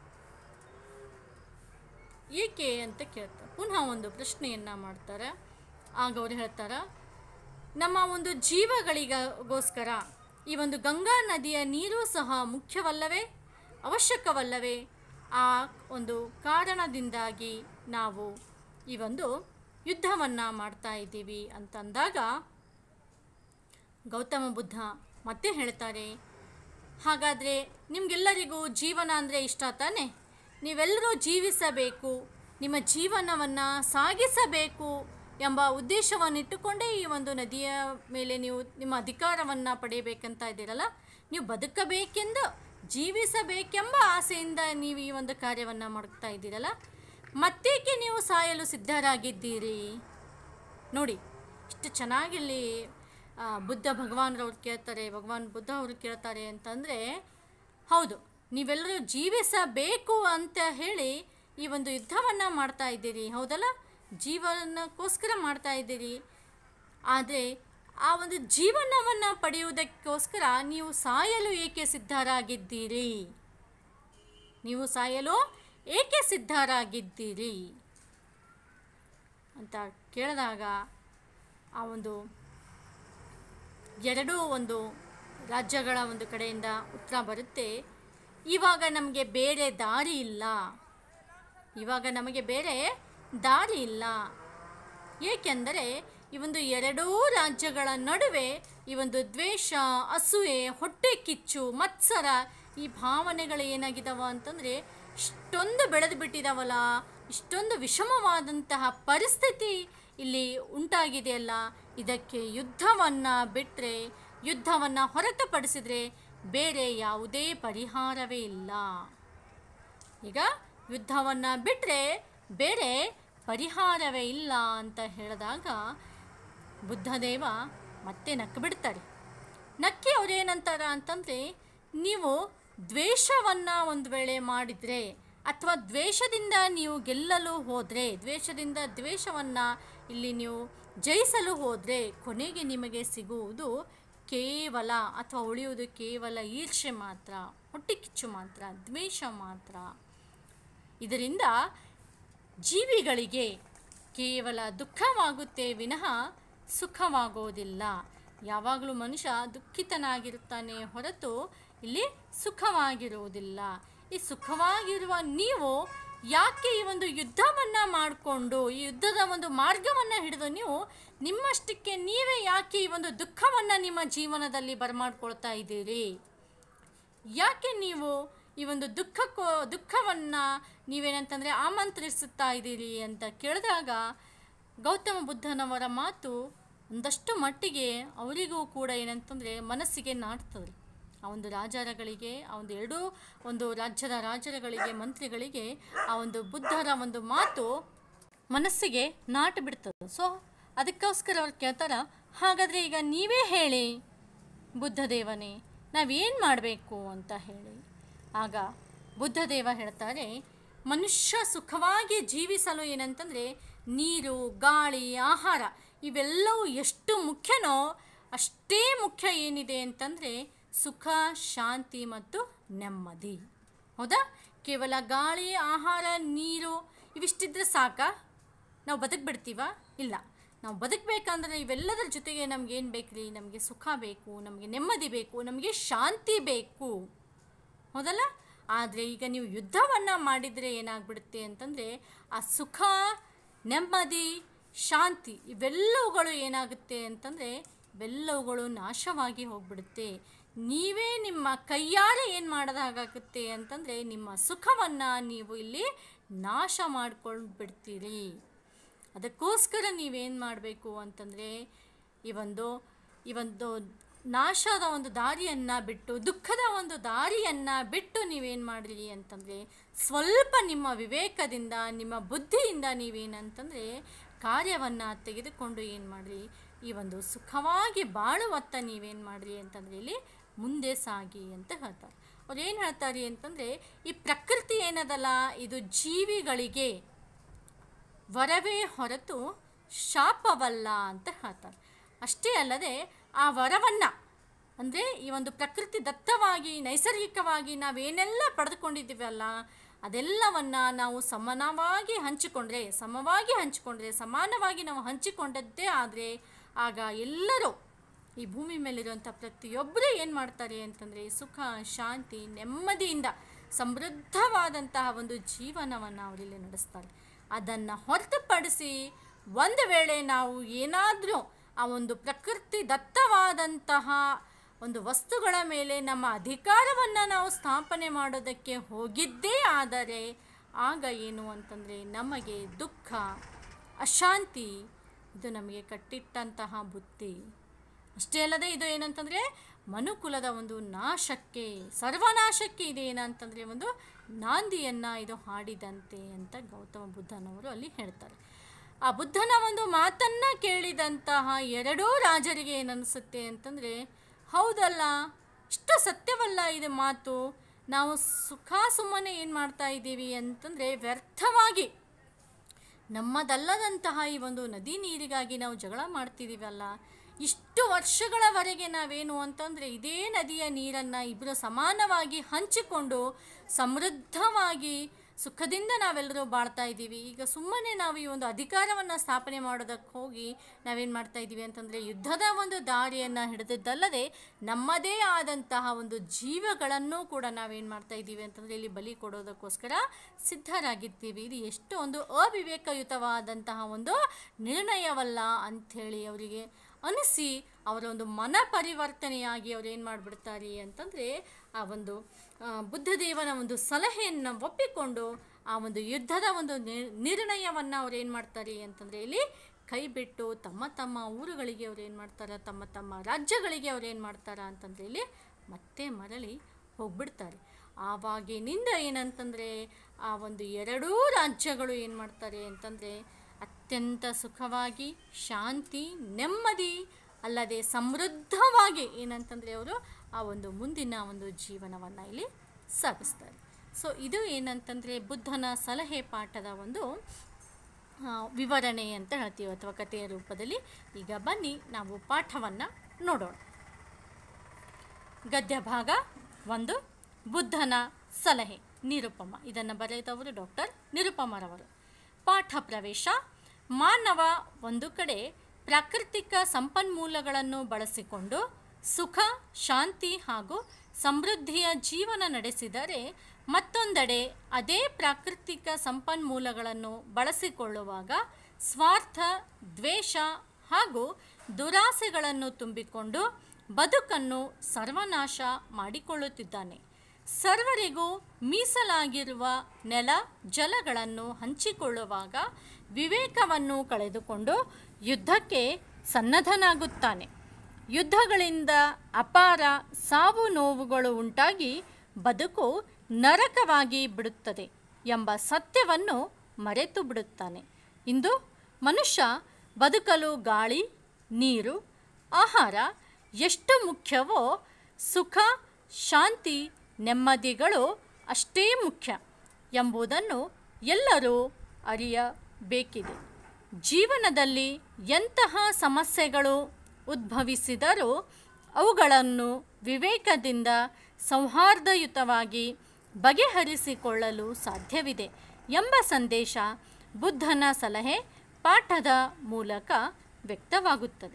ಏಕೆ ಅಂತ ಕೇಳ್ತಾರೆ. ಪುನಃ ಒಂದು ಪ್ರಶ್ನೆಯನ್ನು ಮಾಡ್ತಾರೆ. ಆಗ ಅವ್ರು ಹೇಳ್ತಾರೆ, ನಮ್ಮ ಒಂದು ಜೀವಗಳಿಗೋಸ್ಕರ ಈ ಒಂದು ಗಂಗಾ ನದಿಯ ನೀರು ಸಹ ಮುಖ್ಯವಲ್ಲವೇ, ಅವಶ್ಯಕವಲ್ಲವೇ? ಆ ಒಂದು ಕಾರಣದಿಂದಾಗಿ ನಾವು ಈ ಒಂದು ಯುದ್ಧವನ್ನು ಮಾಡ್ತಾ ಇದ್ದೀವಿ ಅಂತಂದಾಗ ಗೌತಮ ಬುದ್ಧ ಮತ್ತೆ ಹೇಳ್ತಾರೆ, ಹಾಗಾದರೆ ನಿಮಗೆಲ್ಲರಿಗೂ ಜೀವನ ಅಂದರೆ ಇಷ್ಟ ತಾನೆ, ನೀವೆಲ್ಲರೂ ಜೀವಿಸಬೇಕು, ನಿಮ್ಮ ಜೀವನವನ್ನು ಸಾಗಿಸಬೇಕು ಎಂಬ ಉದ್ದೇಶವನ್ನಿಟ್ಟುಕೊಂಡೇ ಈ ಒಂದು ನದಿಯ ಮೇಲೆ ನೀವು ನಿಮ್ಮ ಅಧಿಕಾರವನ್ನು ಪಡೆಯಬೇಕಂತ ಇದ್ದೀರಲ್ಲ, ನೀವು ಬದುಕಬೇಕೆಂದು ಜೀವಿಸಬೇಕೆಂಬ ಆಸೆಯಿಂದ ನೀವು ಈ ಒಂದು ಕಾರ್ಯವನ್ನು ಮಾಡ್ತಾ ಇದ್ದೀರಲ್ಲ, ಮತ್ತೇಕೆ ನೀವು ಸಾಯಲು ಸಿದ್ಧರಾಗಿದ್ದೀರಿ? ನೋಡಿ ಇಷ್ಟು ಚೆನ್ನಾಗಿಲ್ಲಿ ಬುದ್ಧ ಭಗವಾನ್ರವ್ರು ಕೇಳ್ತಾರೆ, ಭಗವಾನ್ ಬುದ್ಧ ಅವರು ಕೇಳ್ತಾರೆ ಅಂತಂದರೆ, ಹೌದು ನೀವೆಲ್ಲರೂ ಜೀವಿಸಬೇಕು ಅಂತ ಹೇಳಿ ಈ ಒಂದು ಯುದ್ಧವನ್ನು ಮಾಡ್ತಾ ಇದ್ದೀರಿ, ಹೌದಲ್ಲ, ಜೀವನಕ್ಕೋಸ್ಕರ ಮಾಡ್ತಾ ಇದ್ದೀರಿ. ಆದರೆ ಆ ಒಂದು ಜೀವನವನ್ನು ಪಡೆಯುವುದಕ್ಕೋಸ್ಕರ ನೀವು ಸಾಯಲು ಏಕೆ ಸಿದ್ಧರಾಗಿದ್ದೀರಿ? ನೀವು ಸಾಯಲು ಏಕೆ ಸಿದ್ಧರಾಗಿದ್ದೀರಿ ಅಂತ ಕೇಳಿದಾಗ ಆ ಒಂದು ಎರಡೂ ಒಂದು ರಾಜ್ಯಗಳ ಒಂದು ಕಡೆಯಿಂದ ಉತ್ತರ ಬರುತ್ತೆ, ಇವಾಗ ನಮಗೆ ಬೇರೆ ದಾರಿ ಇಲ್ಲ, ಇವಾಗ ನಮಗೆ ಬೇರೆ ದಾರಿ ಇಲ್ಲ. ಏಕೆಂದರೆ ಈ ಒಂದು ಎರಡೂ ರಾಜ್ಯಗಳ ನಡುವೆ ಈ ಒಂದು ದ್ವೇಷ, ಅಸೂಯೆ, ಹೊಟ್ಟೆ ಕಿಚ್ಚು, ಮತ್ಸರ ಈ ಭಾವನೆಗಳು ಏನಾಗಿದ್ದಾವ ಅಂತಂದರೆ ಇಷ್ಟೊಂದು ಬೆಳೆದು ಬಿಟ್ಟಿದ್ದಾವಲ್ಲ, ಇಷ್ಟೊಂದು ವಿಷಮವಾದಂತಹ ಪರಿಸ್ಥಿತಿ ಇಲ್ಲಿ ಉಂಟಾಗಿದೆಯಲ್ಲ, ಇದಕ್ಕೆ ಯುದ್ಧವನ್ನು ಬಿಟ್ಟರೆ, ಯುದ್ಧವನ್ನು ಹೊರತುಪಡಿಸಿದರೆ ಬೇರೆ ಯಾವುದೇ ಪರಿಹಾರವೇ ಇಲ್ಲ. ಈಗ ಯುದ್ಧವನ್ನು ಬಿಟ್ಟರೆ ಬೇರೆ ಪರಿಹಾರವೇ ಇಲ್ಲ ಅಂತ ಹೇಳಿದಾಗ ಬುದ್ಧದೇವ ಮತ್ತೆ ನಕ್ಕು ಬಿಡ್ತಾರೆ. ನಕ್ಕಿ ಅವ್ರೇನಂತಾರ ಅಂತಂದರೆ, ನೀವು ದ್ವೇಷವನ್ನು ಒಂದು ವೇಳೆ ಮಾಡಿದರೆ ಅಥವಾ ದ್ವೇಷದಿಂದ ನೀವು ಗೆಲ್ಲಲು ಹೋದರೆ, ದ್ವೇಷದಿಂದ ದ್ವೇಷವನ್ನು ಇಲ್ಲಿ ನೀವು ಜಯಿಸಲು ಹೋದರೆ ಕೊನೆಗೆ ನಿಮಗೆ ಸಿಗುವುದು ಕೇವಲ ಅಥವಾ ಉಳಿಯುವುದು ಕೇವಲ ಈರ್ಷೆ ಮಾತ್ರ, ಹೊಟ್ಟೆಕಿಚ್ಚು ಮಾತ್ರ, ದ್ವೇಷ ಮಾತ್ರ. ಇದರಿಂದ ಜೀವಿಗಳಿಗೆ ಕೇವಲ ದುಃಖವಾಗುತ್ತೆ ವಿನಃ ಸುಖವಾಗೋದಿಲ್ಲ. ಯಾವಾಗಲೂ ಮನುಷ್ಯ ದುಃಖಿತನಾಗಿರುತ್ತಾನೆ ಹೊರತು ಇಲ್ಲಿ ಸುಖವಾಗಿರುವುದಿಲ್ಲ. ಈ ಸುಖವಾಗಿರುವ ನೀವು ಯಾಕೆ ಈ ಒಂದು ಯುದ್ಧವನ್ನು ಮಾಡಿಕೊಂಡು, ಈ ಯುದ್ಧದ ಒಂದು ಮಾರ್ಗವನ್ನು ಹಿಡಿದು ನೀವು ನಿಮ್ಮಷ್ಟಕ್ಕೆ ನೀವೇ ಯಾಕೆ ಈ ಒಂದು ದುಃಖವನ್ನು ನಿಮ್ಮ ಜೀವನದಲ್ಲಿ ಬರಮಾಡ್ಕೊಳ್ತಾ ಇದ್ದೀರಿ? ಯಾಕೆ ನೀವು ಈ ಒಂದು ದುಃಖಕ್ಕೋ ದುಃಖವನ್ನು ನೀವೇನಂತಂದರೆ ಆಮಂತ್ರಿಸುತ್ತಾ ಇದ್ದೀರಿ ಅಂತ ಕೇಳಿದಾಗ ಗೌತಮ ಬುದ್ಧನವರ ಮಾತು ಒಂದಷ್ಟು ಮಟ್ಟಿಗೆ ಅವರಿಗೂ ಕೂಡ ಏನಂತಂದರೆ ಮನಸ್ಸಿಗೆ ನಾಟ್ತದೆ. ಆ ಒಂದು ರಾಜರುಗಳಿಗೆ, ಆ ಒಂದು ಎರಡೂ ಒಂದು ರಾಜ್ಯದ ರಾಜರುಗಳಿಗೆ, ಮಂತ್ರಿಗಳಿಗೆ ಆ ಒಂದು ಬುದ್ಧರ ಒಂದು ಮಾತು ಮನಸ್ಸಿಗೆ ನಾಟು ಬಿಡ್ತದೆ. ಸೊ ಅದಕ್ಕೋಸ್ಕರ ಅವ್ರು ಕೇಳ್ತಾರ, ಹಾಗಾದರೆ ಈಗ ನೀವೇ ಹೇಳಿ ಬುದ್ಧದೇವನೇ, ನಾವೇನು ಮಾಡಬೇಕು ಅಂತ ಹೇಳಿ. ಆಗ ಬುದ್ಧದೇವ ಹೇಳ್ತಾರೆ, ಮನುಷ್ಯ ಸುಖವಾಗಿ ಜೀವಿಸಲು ಏನಂತಂದರೆ ನೀರು, ಗಾಳಿ, ಆಹಾರ ಇವೆಲ್ಲವೂ ಎಷ್ಟು ಮುಖ್ಯನೋ ಅಷ್ಟೇ ಮುಖ್ಯ ಏನಿದೆ ಅಂತಂದರೆ ಸುಖ, ಶಾಂತಿ ಮತ್ತು ನೆಮ್ಮದಿ. ಹೌದಾ? ಕೇವಲ ಗಾಳಿ, ಆಹಾರ, ನೀರು ಇವಿಷ್ಟಿದ್ರೆ ಸಾಕ ನಾವು ಬದುಕ್ಬಿಡ್ತೀವ? ಇಲ್ಲ. ನಾವು ಬದುಕಬೇಕಂದ್ರೆ ಇವೆಲ್ಲದರ ಜೊತೆಗೆ ನಮಗೇನು ಬೇಕು ರೀ? ನಮಗೆ ಸುಖ ಬೇಕು, ನಮಗೆ ನೆಮ್ಮದಿ ಬೇಕು, ನಮಗೆ ಶಾಂತಿ ಬೇಕು. ಹೌದಲ್ಲ? ಆದರೆ ಈಗ ನೀವು ಯುದ್ಧವನ್ನು ಮಾಡಿದರೆ ಏನಾಗ್ಬಿಡುತ್ತೆ ಅಂತಂದರೆ ಆ ಸುಖ, ನೆಮ್ಮದಿ, ಶಾಂತಿ ಇವೆಲ್ಲವುಗಳು ಏನಾಗುತ್ತೆ ಅಂತಂದರೆ ಇವೆಲ್ಲವುಗಳು ನಾಶವಾಗಿ ಹೋಗ್ಬಿಡುತ್ತೆ. ನೀವೇ ನಿಮ್ಮ ಕೈಯಾರೆ ಏನು ಮಾಡೋದಾಗುತ್ತೆ ಅಂತಂದರೆ ನಿಮ್ಮ ಸುಖವನ್ನು ನೀವು ಇಲ್ಲಿ ನಾಶ ಮಾಡ್ಕೊಂಡು ಬಿಡ್ತೀರಿ. ಅದಕ್ಕೋಸ್ಕರ ನೀವೇನು ಮಾಡಬೇಕು ಅಂತಂದರೆ ಈ ಒಂದು ಈ ಒಂದು ನಾಶದ ಒಂದು ದಾರಿಯನ್ನು ಬಿಟ್ಟು, ದುಃಖದ ಒಂದು ದಾರಿಯನ್ನು ಬಿಟ್ಟು ನೀವೇನು ಮಾಡಿರಿ ಅಂತಂದರೆ ಸ್ವಲ್ಪ ನಿಮ್ಮ ವಿವೇಕದಿಂದ, ನಿಮ್ಮ ಬುದ್ಧಿಯಿಂದ ನೀವೇನಂತಂದರೆ ಕಾರ್ಯವನ್ನು ತೆಗೆದುಕೊಂಡು ಏನು ಮಾಡಿರಿ, ಈ ಒಂದು ಸುಖವಾಗಿ ಬಾಳುವತ್ತ ನೀವೇನು ಮಾಡಿರಿ ಅಂತಂದರೆ ಇಲ್ಲಿ ಮುಂದೆ ಸಾಗಿ ಅಂತ ಹೇಳ್ತಾರೆ. ಅವ್ರು ಏನು ಹೇಳ್ತಾರೆ ಅಂತಂದರೆ ಈ ಪ್ರಕೃತಿ ಏನದಲ್ಲ ಇದು ಜೀವಿಗಳಿಗೆ ವರವೇ ಹೊರತು ಶಾಪವಲ್ಲ ಅಂತ ಹೇಳ್ತಾರೆ. ಅಷ್ಟೇ ಅಲ್ಲದೆ ಆ ವರವನ್ನು ಅಂದರೆ ಈ ಒಂದು ಪ್ರಕೃತಿ ದತ್ತವಾಗಿ ನೈಸರ್ಗಿಕವಾಗಿ ನಾವೇನೆಲ್ಲ ಪಡೆದುಕೊಂಡಿದ್ದೀವಲ್ಲ ಅದೆಲ್ಲವನ್ನು ನಾವು ಸಮಾನವಾಗಿ ಹಂಚಿಕೊಂಡ್ರೆ ಸಮವಾಗಿ ಹಂಚಿಕೊಂಡ್ರೆ ಸಮಾನವಾಗಿ ನಾವು ಹಂಚಿಕೊಂಡದ್ದೇ ಆದರೆ ಆಗ ಎಲ್ಲರೂ ಈ ಭೂಮಿ ಮೇಲಿರುವಂಥ ಪ್ರತಿಯೊಬ್ಬರೂ ಏನು ಮಾಡ್ತಾರೆ ಅಂತಂದರೆ ಸುಖ, ಶಾಂತಿ, ನೆಮ್ಮದಿಯಿಂದ ಸಮೃದ್ಧವಾದಂತಹ ಒಂದು ಜೀವನವನ್ನು ಅವರಿಲ್ಲಿ ನಡೆಸ್ತಾರೆ. ಅದನ್ನು ಹೊರತುಪಡಿಸಿ ಒಂದು ವೇಳೆ ನಾವು ಏನಾದರೂ ಆ ಒಂದು ಪ್ರಕೃತಿ ದತ್ತವಾದಂತಹ ಒಂದು ವಸ್ತುಗಳ ಮೇಲೆ ನಮ್ಮ ಅಧಿಕಾರವನ್ನು ನಾವು ಸ್ಥಾಪನೆ ಮಾಡೋದಕ್ಕೆ ಹೋಗಿದ್ದೇ ಆದರೆ ಆಗ ಏನು ಅಂತಂದರೆ ನಮಗೆ ದುಃಖ, ಅಶಾಂತಿ ಇದು ನಮಗೆ ಕಟ್ಟಿಟ್ಟಂತಹ ಬುತ್ತಿ. ಅಷ್ಟೇ ಅಲ್ಲದೆ ಇದು ಏನಂತಂದರೆ ಮನುಕುಲದ ಒಂದು ನಾಶಕ್ಕೆ, ಸರ್ವನಾಶಕ್ಕೆ ಇದೆ ಏನಂತಂದರೆ ಒಂದು ನಾಂದಿಯನ್ನು ಇದು ಹಾಡಿದಂತೆ ಅಂತ ಗೌತಮ ಬುದ್ಧನವರು ಅಲ್ಲಿ ಹೇಳ್ತಾರೆ. ಆ ಬುದ್ಧನ ಒಂದು ಮಾತನ್ನು ಕೇಳಿದಂತಹ ಎರಡೂ ರಾಜರಿಗೆ ಏನನ್ನಿಸುತ್ತೆ ಅಂತಂದರೆ ಹೌದಲ್ಲ, ಇಷ್ಟು ಸತ್ಯವಲ್ಲ ಇದು ಮಾತು, ನಾವು ಸುಖ ಸುಮ್ಮನೆ ಏನು ಮಾಡ್ತಾ ಇದ್ದೀವಿ ಅಂತಂದರೆ ವ್ಯರ್ಥವಾಗಿ ನಮ್ಮದಲ್ಲದಂತಹ ಈ ಒಂದು ನದಿ ನೀರಿಗಾಗಿ ನಾವು ಜಗಳ ಮಾಡ್ತಿದ್ದೀವಲ್ಲ, ಇಷ್ಟು ವರ್ಷಗಳವರೆಗೆ ನಾವೇನು ಅಂತಂದರೆ ಇದೇ ನದಿಯ ನೀರನ್ನು ಇಬ್ಬರು ಸಮಾನವಾಗಿ ಹಂಚಿಕೊಂಡು ಸಮೃದ್ಧವಾಗಿ ಸುಖದಿಂದ ನಾವೆಲ್ಲರೂ ಬಾಳ್ತಾ ಇದ್ದೀವಿ. ಈಗ ಸುಮ್ಮನೆ ನಾವು ಈ ಒಂದು ಅಧಿಕಾರವನ್ನು ಸ್ಥಾಪನೆ ಮಾಡೋದಕ್ಕೆ ಹೋಗಿ ನಾವೇನು ಮಾಡ್ತಾ ಇದ್ದೀವಿ ಅಂತಂದರೆ ಯುದ್ಧದ ಒಂದು ದಾರಿಯನ್ನು ಹಿಡಿದದ್ದಲ್ಲದೆ ನಮ್ಮದೇ ಆದಂತಹ ಒಂದು ಜೀವಗಳನ್ನು ಕೂಡ ನಾವೇನು ಮಾಡ್ತಾ ಇದ್ದೀವಿ ಅಂತಂದರೆ ಇಲ್ಲಿ ಬಲಿ ಕೊಡೋದಕ್ಕೋಸ್ಕರ ಸಿದ್ಧರಾಗಿರ್ತೀವಿ. ಇದು ಎಷ್ಟು ಒಂದು ಅವಿವೇಕಯುತವಾದಂತಹ ಒಂದು ನಿರ್ಣಯವಲ್ಲ ಅಂಥೇಳಿ ಅವರಿಗೆ ಅನಿಸಿ ಅವರ ಒಂದು ಮನ ಪರಿವರ್ತನೆಯಾಗಿ ಅವ್ರು ಏನು ಮಾಡಿಬಿಡ್ತಾರೆ ಅಂತಂದರೆ ಆ ಒಂದು ಬುದ್ಧದೇವನ ಒಂದು ಸಲಹೆಯನ್ನು ಒಪ್ಪಿಕೊಂಡು ಆ ಒಂದು ಯುದ್ಧದ ಒಂದು ನಿರ್ಣಯವನ್ನು ಅವ್ರು ಏನು ಮಾಡ್ತಾರೆ ಅಂತಂದರೆ ಇಲ್ಲಿ ಕೈ ಬಿಟ್ಟು ತಮ್ಮ ತಮ್ಮ ಊರುಗಳಿಗೆ ಅವ್ರು ಏನು ಮಾಡ್ತಾರೆ, ತಮ್ಮ ತಮ್ಮ ರಾಜ್ಯಗಳಿಗೆ ಅವ್ರು ಏನು ಮಾಡ್ತಾರೆ ಅಂತಂದರೆ ಇಲ್ಲಿ ಮತ್ತೆ ಮರಳಿ ಹೋಗ್ಬಿಡ್ತಾರೆ. ಆವಾಗಿನಿಂದ ಏನಂತಂದರೆ ಆ ಒಂದು ಎರಡೂ ರಾಜ್ಯಗಳು ಏನು ಮಾಡ್ತಾರೆ ಅಂತಂದರೆ ಅತ್ಯಂತ ಸುಖವಾಗಿ, ಶಾಂತಿ, ನೆಮ್ಮದಿ ಅಲ್ಲದೆ ಸಮೃದ್ಧವಾಗಿ ಏನಂತಂದರೆ ಅವರು ಆ ಒಂದು ಮುಂದಿನ ಒಂದು ಜೀವನವನ್ನು ಇಲ್ಲಿ ಸಾಗಿಸ್ತಾರೆ. ಸೊ ಇದು ಏನಂತಂದರೆ ಬುದ್ಧನ ಸಲಹೆ ಪಾಠದ ಒಂದು ವಿವರಣೆ ಅಂತ ಹೇಳ್ತೀವಿ ಅಥವಾ ಕಥೆಯ ರೂಪದಲ್ಲಿ. ಈಗ ಬನ್ನಿ ನಾವು ಪಾಠವನ್ನು ನೋಡೋಣ. ಗದ್ಯ ಭಾಗ ಒಂದು, ಬುದ್ಧನ ಸಲಹೆ, ನಿರುಪಮ. ಇದನ್ನು ಬರೆದವರು ಡಾಕ್ಟರ್ ನಿರುಪಮರವರು. ಪಾಠ ಪ್ರವೇಶ. ಮಾನವ ಒಂದು ಕಡೆ ಪ್ರಾಕೃತಿಕ ಸಂಪನ್ಮೂಲಗಳನ್ನು ಬಳಸಿಕೊಂಡು ಸುಖ, ಶಾಂತಿ ಹಾಗೂ ಸಮೃದ್ಧಿಯ ಜೀವನ ನಡೆಸಿದರೆ, ಮತ್ತೊಂದೆಡೆ ಅದೇ ಪ್ರಾಕೃತಿಕ ಸಂಪನ್ಮೂಲಗಳನ್ನು ಬಳಸಿಕೊಳ್ಳುವಾಗ ಸ್ವಾರ್ಥ, ದ್ವೇಷ ಹಾಗೂ ದುರಾಸೆಗಳನ್ನು ತುಂಬಿಕೊಂಡು ಬದುಕನ್ನು ಸರ್ವನಾಶ ಮಾಡಿಕೊಳ್ಳುತ್ತಿದ್ದಾನೆ. ಸರ್ವರಿಗೂ ಮೀಸಲಾಗಿರುವ ನೆಲ ಜಲಗಳನ್ನು ಹಂಚಿಕೊಳ್ಳುವಾಗ ವಿವೇಕವನ್ನು ಕಳೆದುಕೊಂಡು ಯುದ್ಧಕ್ಕೆ ಸನ್ನದ್ಧನಾಗುತ್ತಾನೆ. ಯುದ್ಧಗಳಿಂದ ಅಪಾರ ಸಾವು ನೋವುಗಳು ಉಂಟಾಗಿ ಬದುಕು ನರಕವಾಗಿ ಬಿಡುತ್ತದೆ ಎಂಬ ಸತ್ಯವನ್ನು ಮರೆತು ಬಿಡುತ್ತಾನೆ. ಇಂದು ಮನುಷ್ಯ ಬದುಕಲು ಗಾಳಿ, ನೀರು, ಆಹಾರ ಎಷ್ಟು ಮುಖ್ಯವೋ ಸುಖ, ಶಾಂತಿ, ನೆಮ್ಮದಿಗಳು ಅಷ್ಟೇ ಮುಖ್ಯ ಎಂಬುದನ್ನು ಎಲ್ಲರೂ ಅರಿಯಬೇಕಿದೆ. ಜೀವನದಲ್ಲಿ ಎಂತಹ ಸಮಸ್ಯೆಗಳು ಉದ್ಭವಿಸಿದರೂ ಅವುಗಳನ್ನು ವಿವೇಕದಿಂದ ಸೌಹಾರ್ದಯುತವಾಗಿ ಬಗೆಹರಿಸಿಕೊಳ್ಳಲು ಸಾಧ್ಯವಿದೆ ಎಂಬ ಸಂದೇಶ ಬುದ್ಧನ ಸಲಹೆ ಪಾಠದ ಮೂಲಕ ವ್ಯಕ್ತವಾಗುತ್ತದೆ.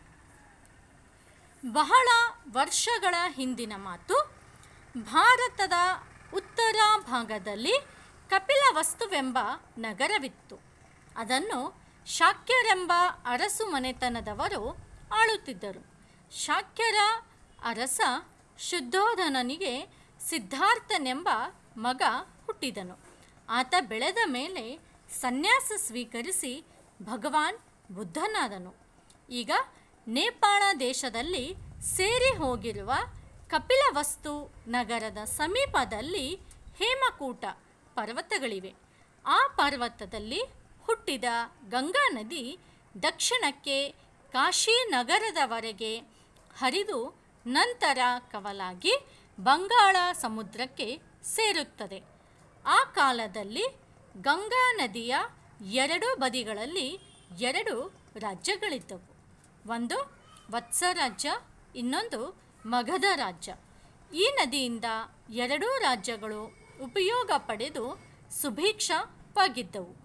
ಬಹಳ ವರ್ಷಗಳ ಹಿಂದಿನ ಮಾತು. ಭಾರತದ ಉತ್ತರ ಭಾಗದಲ್ಲಿ ಕಪಿಲವಸ್ತುವೆಂಬ ನಗರವಿತ್ತು. ಅದನ್ನು ಶಾಕ್ಯರೆಂಬ ಅರಸು ಮನೆತನದವರು ಆಳುತ್ತಿದ್ದರು. ಶಾಕ್ಯರ ಅರಸ ಶುದ್ಧೋಧನನಿಗೆ ಸಿದ್ಧಾರ್ಥನೆಂಬ ಮಗ ಹುಟ್ಟಿದನು. ಆತ ಬೆಳೆದ ಮೇಲೆ ಸನ್ಯಾಸ ಸ್ವೀಕರಿಸಿ ಭಗವಾನ್ ಬುದ್ಧನಾದನು. ಈಗ ನೇಪಾಳ ದೇಶದಲ್ಲಿ ಸೇರಿ ಹೋಗಿರುವ ಕಪಿಲವಸ್ತು ನಗರದ ಸಮೀಪದಲ್ಲಿ ಹೇಮಕೂಟ ಪರ್ವತಗಳಿವೆ. ಆ ಪರ್ವತದಲ್ಲಿ ಹುಟ್ಟಿದ ಗಂಗಾ ನದಿ ದಕ್ಷಿಣಕ್ಕೆ ಕಾಶಿ ನಗರದವರೆಗೆ ಹರಿದು ನಂತರ ಕವಲಾಗಿ ಬಂಗಾಳ ಸಮುದ್ರಕ್ಕೆ ಸೇರುತ್ತದೆ. ಆ ಕಾಲದಲ್ಲಿ ಗಂಗಾ ನದಿಯ ಎರಡು ಬದಿಗಳಲ್ಲಿ ಎರಡು ರಾಜ್ಯಗಳಿದ್ದವು. ಒಂದು ವತ್ಸ ರಾಜ್ಯ, ಇನ್ನೊಂದು ಮಗಧ ರಾಜ್ಯ. ಈ ನದಿಯಿಂದ ಎರಡೂ ರಾಜ್ಯಗಳು ಉಪಯೋಗ ಪಡೆದು ಸುಭಿಕ್ಷವಾಗಿದ್ದವು.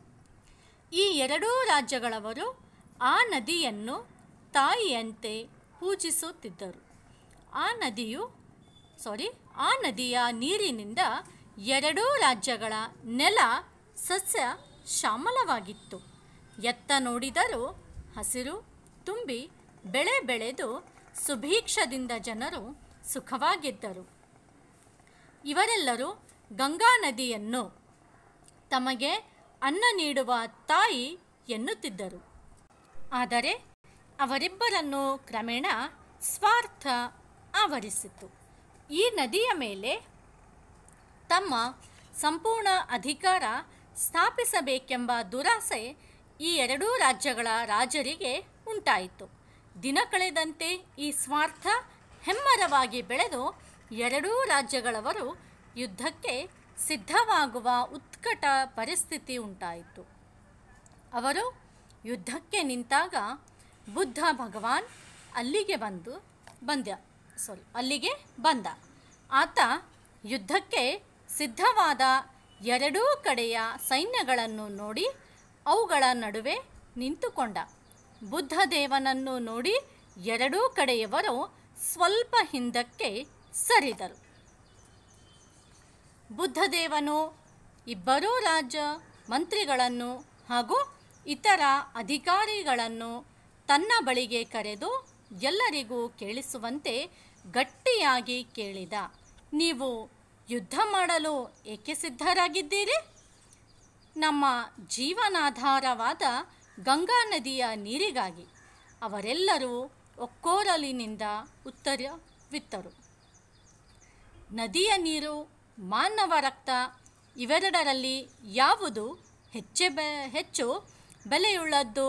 ಈ ಎರಡೂ ರಾಜ್ಯಗಳವರು ಆ ನದಿಯನ್ನು ತಾಯಿಯಂತೆ ಪೂಜಿಸುತ್ತಿದ್ದರು. ಆ ನದಿಯು ಸಾರಿ ಆ ನದಿಯ ನೀರಿನಿಂದ ಎರಡೂ ರಾಜ್ಯಗಳ ನೆಲ ಸಸ್ಯ ಶ್ಯಾಮಲವಾಗಿತ್ತು. ಎತ್ತ ನೋಡಿದರೂ ಹಸಿರು ತುಂಬಿ ಬೆಳೆ ಬೆಳೆದು ಸುಭೀಕ್ಷದಿಂದ ಜನರು ಸುಖವಾಗಿದ್ದರು. ಇವರೆಲ್ಲರೂ ಗಂಗಾ ನದಿಯನ್ನು ತಮಗೆ ಅನ್ನ ನೀಡುವ ತಾಯಿ ಎನ್ನುತ್ತಿದ್ದರು. ಆದರೆ ಅವರಿಬ್ಬರನ್ನು ಕ್ರಮೇಣ ಸ್ವಾರ್ಥ ಆವರಿಸಿತು. ಈ ನದಿಯ ಮೇಲೆ ತಮ್ಮ ಸಂಪೂರ್ಣ ಅಧಿಕಾರ ಸ್ಥಾಪಿಸಬೇಕೆಂಬ ದುರಾಸೆ ಈ ಎರಡೂ ರಾಜ್ಯಗಳ ರಾಜರಿಗೆ ಉಂಟಾಯಿತು. ದಿನ ಕಳೆದಂತೆ ಈ ಸ್ವಾರ್ಥ ಹೆಮ್ಮರವಾಗಿ ಬೆಳೆದು ಎರಡೂ ರಾಜ್ಯಗಳವರು ಯುದ್ಧಕ್ಕೆ ಸಿದ್ಧವಾಗುವ ಉತ್ಕಟ ಪರಿಸ್ಥಿತಿ ಉಂಟಾಯಿತು. ಅವರು ಯುದ್ಧಕ್ಕೆ ನಿಂತಾಗ ಬುದ್ಧ ಭಗವಾನ್ ಅಲ್ಲಿಗೆ ಬಂದು ಬಂದ ಸಾರಿ ಅಲ್ಲಿಗೆ ಬಂದ. ಆತ ಯುದ್ಧಕ್ಕೆ ಸಿದ್ಧವಾದ ಎರಡೂ ಕಡೆಯ ಸೈನ್ಯಗಳನ್ನು ನೋಡಿ ಅವುಗಳ ನಡುವೆ ನಿಂತುಕೊಂಡ. ಬುದ್ಧದೇವನನ್ನು ನೋಡಿ ಎರಡೂ ಕಡೆಯವರು ಸ್ವಲ್ಪ ಹಿಂದಕ್ಕೆ ಸರಿದರು. ಬುದ್ಧದೇವನು ಇಬ್ಬರೂ ರಾಜ ಮಂತ್ರಿಗಳನ್ನು ಹಾಗೂ ಇತರ ಅಧಿಕಾರಿಗಳನ್ನು ತನ್ನ ಬಳಿಗೆ ಕರೆದು ಎಲ್ಲರಿಗೂ ಕೇಳಿಸುವಂತೆ ಗಟ್ಟಿಯಾಗಿ ಕೇಳಿದ. ನೀವು ಯುದ್ಧ ಮಾಡಲು ಏಕೆ ಸಿದ್ಧರಾಗಿದ್ದೀರಿ? ನಮ್ಮ ಜೀವನಾಧಾರವಾದ ಗಂಗಾ ನದಿಯ ನೀರಿಗಾಗಿ. ಅವರೆಲ್ಲರೂ ಒಕ್ಕೊರಲಿನಿಂದ ಉತ್ತರವಿತ್ತರು. ನದಿಯ ನೀರು, ಮಾನವ ರಕ್ತ ಇವೆರಡರಲ್ಲಿ ಯಾವುದು ಹೆಚ್ಚೆ ಹೆಚ್ಚು ಬೆಲೆಯುಳ್ಳದ್ದು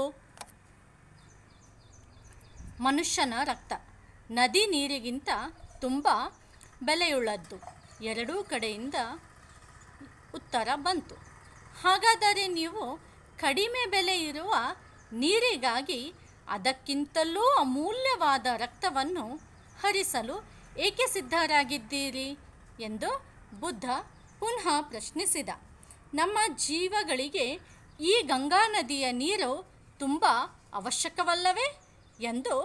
ಮನುಷ್ಯನ ರಕ್ತ ನದಿ ನೀರಿಗಿಂತ ತುಂಬ ಬೆಲೆಯುಳ್ಳದ್ದು. ಎರಡೂ ಕಡೆಯಿಂದ ಉತ್ತರ ಬಂತು. ಹಾಗಾದರೆ ನೀವು ಕಡಿಮೆ ಬೆಲೆ ಇರುವ ನೀರಿಗಾಗಿ ಅದಕ್ಕಿಂತಲೂ ಅಮೂಲ್ಯವಾದ ರಕ್ತವನ್ನು ಹರಿಸಲು ಏಕೆ ಸಿದ್ಧರಾಗಿದ್ದೀರಿ ಎಂದು ಬುದ್ಧ ಪುನಃ ಪ್ರಶ್ನಿಸಿದ. ನಮ್ಮ ಜೀವಗಳಿಗೆ ಈ ಗಂಗಾ ನದಿಯ ನೀರು ತುಂಬ ಅವಶ್ಯಕವಲ್ಲವೇ ಎಂದು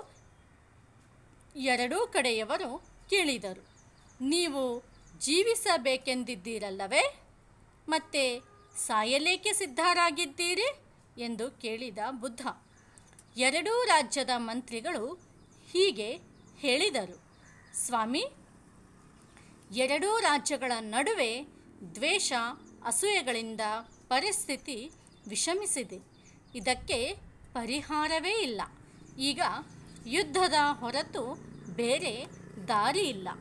ಎರಡೂ ಕಡೆಯವರು ಕೇಳಿದರು. ನೀವು ಜೀವಿಸಬೇಕೆಂದಿದ್ದೀರಲ್ಲವೇ, ಮತ್ತೆ ಸಾಯಲೇಕೆ ಸಿದ್ಧರಾಗಿದ್ದೀರಿ ಎಂದು ಕೇಳಿದ ಬುದ್ಧ. ಎರಡೂ ರಾಜ್ಯದ ಮಂತ್ರಿಗಳು ಹೀಗೆ ಹೇಳಿದರು, ಸ್ವಾಮಿ, ಎರಡೂ ರಾಜ್ಯಗಳ ನಡುವೆ ದ್ವೇಷ ಅಸೂಯೆಗಳಿಂದ ಪರಿಸ್ಥಿತಿ ವಿಷಮಿಸಿದೆ. ಇದಕ್ಕೆ ಪರಿಹಾರವೇ ಇಲ್ಲ. ಈಗ ಯುದ್ಧದ ಹೊರತು ಬೇರೆ ದಾರಿ ಇಲ್ಲ.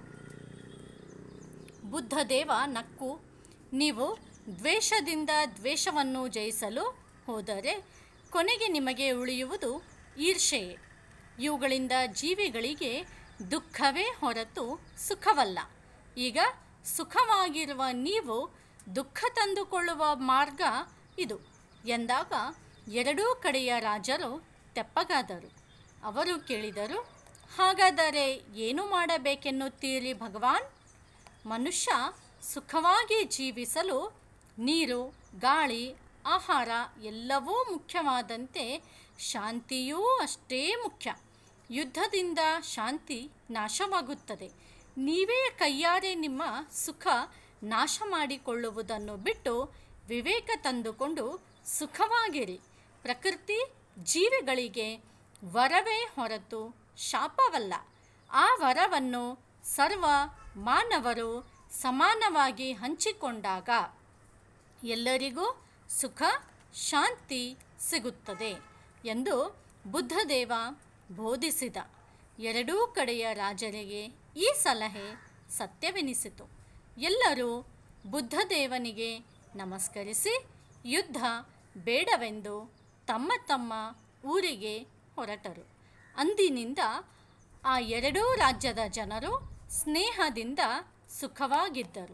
ಬುದ್ಧದೇವ ನಕ್ಕು, ನೀವು ದ್ವೇಷದಿಂದ ದ್ವೇಷವನ್ನು ಜಯಿಸಲು ಹೋದರೆ ಕೊನೆಗೆ ನಿಮಗೆ ಉಳಿಯುವುದು ಈರ್ಷೆಯೇ. ಇವುಗಳಿಂದ ಜೀವಿಗಳಿಗೆ ದುಃಖವೇ ಹೊರತು ಸುಖವಲ್ಲ. ಈಗ ಸುಖವಾಗಿರುವ ನೀವು ದುಃಖ ತಂದುಕೊಳ್ಳುವ ಮಾರ್ಗ ಇದು ಎಂದಾಗ ಎರಡೂ ಕಡೆಯ ರಾಜರು ತೆಪ್ಪಗಾದರು. ಅವರು ಕೇಳಿದರು, ಹಾಗಾದರೆ ಏನು ಮಾಡಬೇಕೆನ್ನುತ್ತೀರಿ ಭಗವಾನ್? ಮನುಷ್ಯ ಸುಖವಾಗಿ ಜೀವಿಸಲು ನೀರು, ಗಾಳಿ, ಆಹಾರ ಎಲ್ಲವೂ ಮುಖ್ಯವಾದಂತೆ ಶಾಂತಿಯೂ ಅಷ್ಟೇ ಮುಖ್ಯ. ಯುದ್ಧದಿಂದ ಶಾಂತಿ ನಾಶವಾಗುತ್ತದೆ. ನೀವೇ ಕೈಯಾರೆ ನಿಮ್ಮ ಸುಖ ನಾಶ ಮಾಡಿಕೊಳ್ಳುವುದನ್ನು ಬಿಟ್ಟು ವಿವೇಕ ತಂದುಕೊಂಡು ಸುಖವಾಗಿರಿ. ಪ್ರಕೃತಿ ಜೀವಿಗಳಿಗೆ ವರವೇ ಹೊರತು ಶಾಪವಲ್ಲ. ಆ ವರವನ್ನು ಸರ್ವ ಮಾನವರು ಸಮಾನವಾಗಿ ಹಂಚಿಕೊಂಡಾಗ ಎಲ್ಲರಿಗೂ ಸುಖ ಶಾಂತಿ ಸಿಗುತ್ತದೆ ಎಂದು ಬುದ್ಧದೇವ ಬೋಧಿಸಿದ. ಎರಡೂ ಕಡೆಯ ರಾಜರಿಗೆ ಈ ಸಲಹೆ ಸತ್ಯವೆನಿಸಿತು. ಎಲ್ಲರೂ ಬುದ್ಧದೇವನಿಗೆ ನಮಸ್ಕರಿಸಿ ಯುದ್ಧ ಬೇಡವೆಂದು ತಮ್ಮ ತಮ್ಮ ಊರಿಗೆ ಹೊರಟರು. ಅಂದಿನಿಂದ ಆ ಎರಡೂ ರಾಜ್ಯದ ಜನರು ಸ್ನೇಹದಿಂದ ಸುಖವಾಗಿದ್ದರು.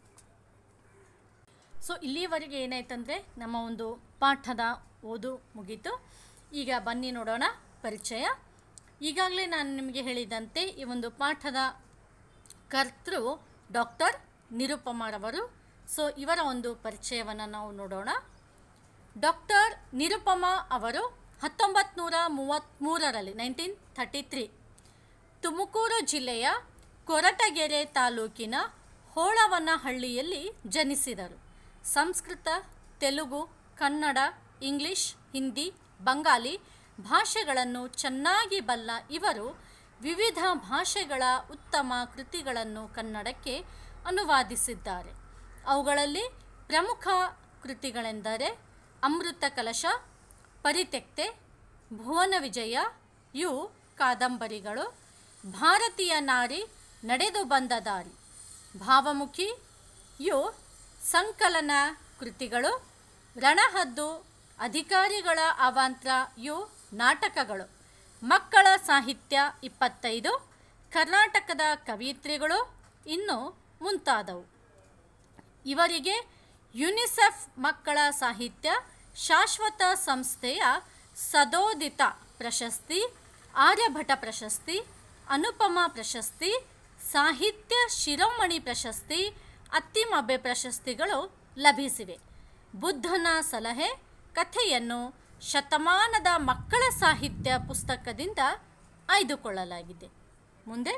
ಸೊ ಇಲ್ಲಿವರೆಗೆ ಏನಾಯ್ತಂದರೆ ನಮ್ಮ ಒಂದು ಪಾಠದ ಓದು ಮುಗೀತು. ಈಗ ಬನ್ನಿ ನೋಡೋಣ ಪರಿಚಯ. ಈಗಾಗಲೇ ನಾನು ನಿಮಗೆ ಹೇಳಿದಂತೆ ಈ ಒಂದು ಪಾಠದ ಕರ್ತೃ ಡಾಕ್ಟರ್ ನಿರುಪಮಾರವರು. ಸೊ ಇವರ ಒಂದು ಪರಿಚಯವನ್ನು ನಾವು ನೋಡೋಣ. ಡಾಕ್ಟರ್ ನಿರುಪಮಾ ಅವರು ಹತ್ತೊಂಬತ್ತು ನೂರ ಮೂವತ್ತ್ಮೂರರಲ್ಲಿ ನೈನ್ಟೀನ್ ಥರ್ಟಿ ತ್ರೀ ತುಮಕೂರು ಜಿಲ್ಲೆಯ ಕೊರಟಗೆರೆ ತಾಲೂಕಿನ ಹೋಳವನಹಳ್ಳಿಯಲ್ಲಿ ಜನಿಸಿದರು. ಸಂಸ್ಕೃತ, ತೆಲುಗು, ಕನ್ನಡ, ಇಂಗ್ಲಿಷ್, ಹಿಂದಿ, ಬಂಗಾಲಿ ಭಾಷೆಗಳನ್ನು ಚೆನ್ನಾಗಿ ಬಲ್ಲ ಇವರು ವಿವಿಧ ಭಾಷೆಗಳ ಉತ್ತಮ ಕೃತಿಗಳನ್ನು ಕನ್ನಡಕ್ಕೆ ಅನುವಾದಿಸಿದ್ದಾರೆ. ಅವುಗಳಲ್ಲಿ ಪ್ರಮುಖ ಕೃತಿಗಳೆಂದರೆ ಅಮೃತ ಕಲಶ, ಪರಿತ್ಯಕ್ತೆ, ಭುವನ ವಿಜಯ ಇವು ಕಾದಂಬರಿಗಳು, ಭಾರತೀಯ ನಾರಿ ನಡೆದು ಬಂದ ದಾರಿ, ಭಾವಮುಖಿ ಇವು ಸಂಕಲನ ಕೃತಿಗಳು, ರಣಹದ್ದು, ಅಧಿಕಾರಿಗಳ ಅವಾಂತರ ಇವು ನಾಟಕಗಳು, ಮಕ್ಕಳ ಸಾಹಿತ್ಯ ಇಪ್ಪತ್ತೈದು, ಕರ್ನಾಟಕದ ಕವಿಯತ್ರಿಗಳು ಇನ್ನು ಮುಂತಾದವು. ಇವರಿಗೆ ಯುನಿಸೆಫ್ ಮಕ್ಕಳ ಸಾಹಿತ್ಯ ಶಾಶ್ವತ ಸಂಸ್ಥೆಯ ಸದೋದಿತ ಪ್ರಶಸ್ತಿ, ಆರ್ಯಭಟ ಪ್ರಶಸ್ತಿ, ಅನುಪಮ ಪ್ರಶಸ್ತಿ, ಸಾಹಿತ್ಯ ಶಿರೋಮಣಿ ಪ್ರಶಸ್ತಿ, ಅತ್ತಿಮಬ್ಬೆ ಪ್ರಶಸ್ತಿಗಳು ಲಭಿಸಿವೆ. ಬುದ್ಧನ ಸಲಹೆ ಕಥೆಯನ್ನು ಶತಮಾನದ ಮಕ್ಕಳ ಸಾಹಿತ್ಯ ಪುಸ್ತಕದಿಂದ ಆಯ್ದುಕೊಳ್ಳಲಾಗಿದೆ. ಮುಂದೆ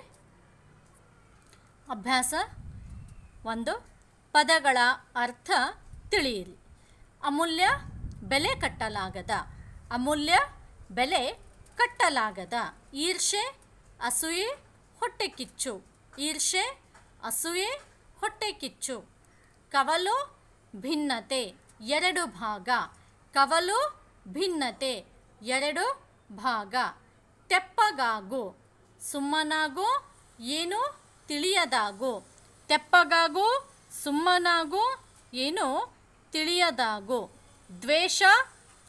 ಅಭ್ಯಾಸ ಒಂದು, ಪದಗಳ ಅರ್ಥ ತಿಳಿಯಿರಿ. ಅಮೂಲ್ಯ, ಬೆಲೆ ಕಟ್ಟಲಾಗದ. ಅಮೂಲ್ಯ, ಬೆಲೆ ಕಟ್ಟಲಾಗದ. ಈರ್ಷೆ, ಅಸೂಯೆ, ಹೊಟ್ಟೆ ಕಿಚ್ಚು. ಈರ್ಷೆ, ಅಸೂಯೆ, ಹೊಟ್ಟೆ ಕಿಚ್ಚು. ಕವಲು, ಭಿನ್ನತೆ, ಎರಡು ಭಾಗ. ಕವಲು, ಭಿನ್ನತೆ, ಎರಡು ಭಾಗ. ತೆಪ್ಪಗಾಗು, ಸುಮ್ಮನಾಗು, ಏನು ತಿಳಿಯದಾಗು. ತೆಪ್ಪಗಾಗು, ಸುಮ್ಮನಾಗು, ಏನು ತಿಳಿಯದಾಗು. ದ್ವೇಷ,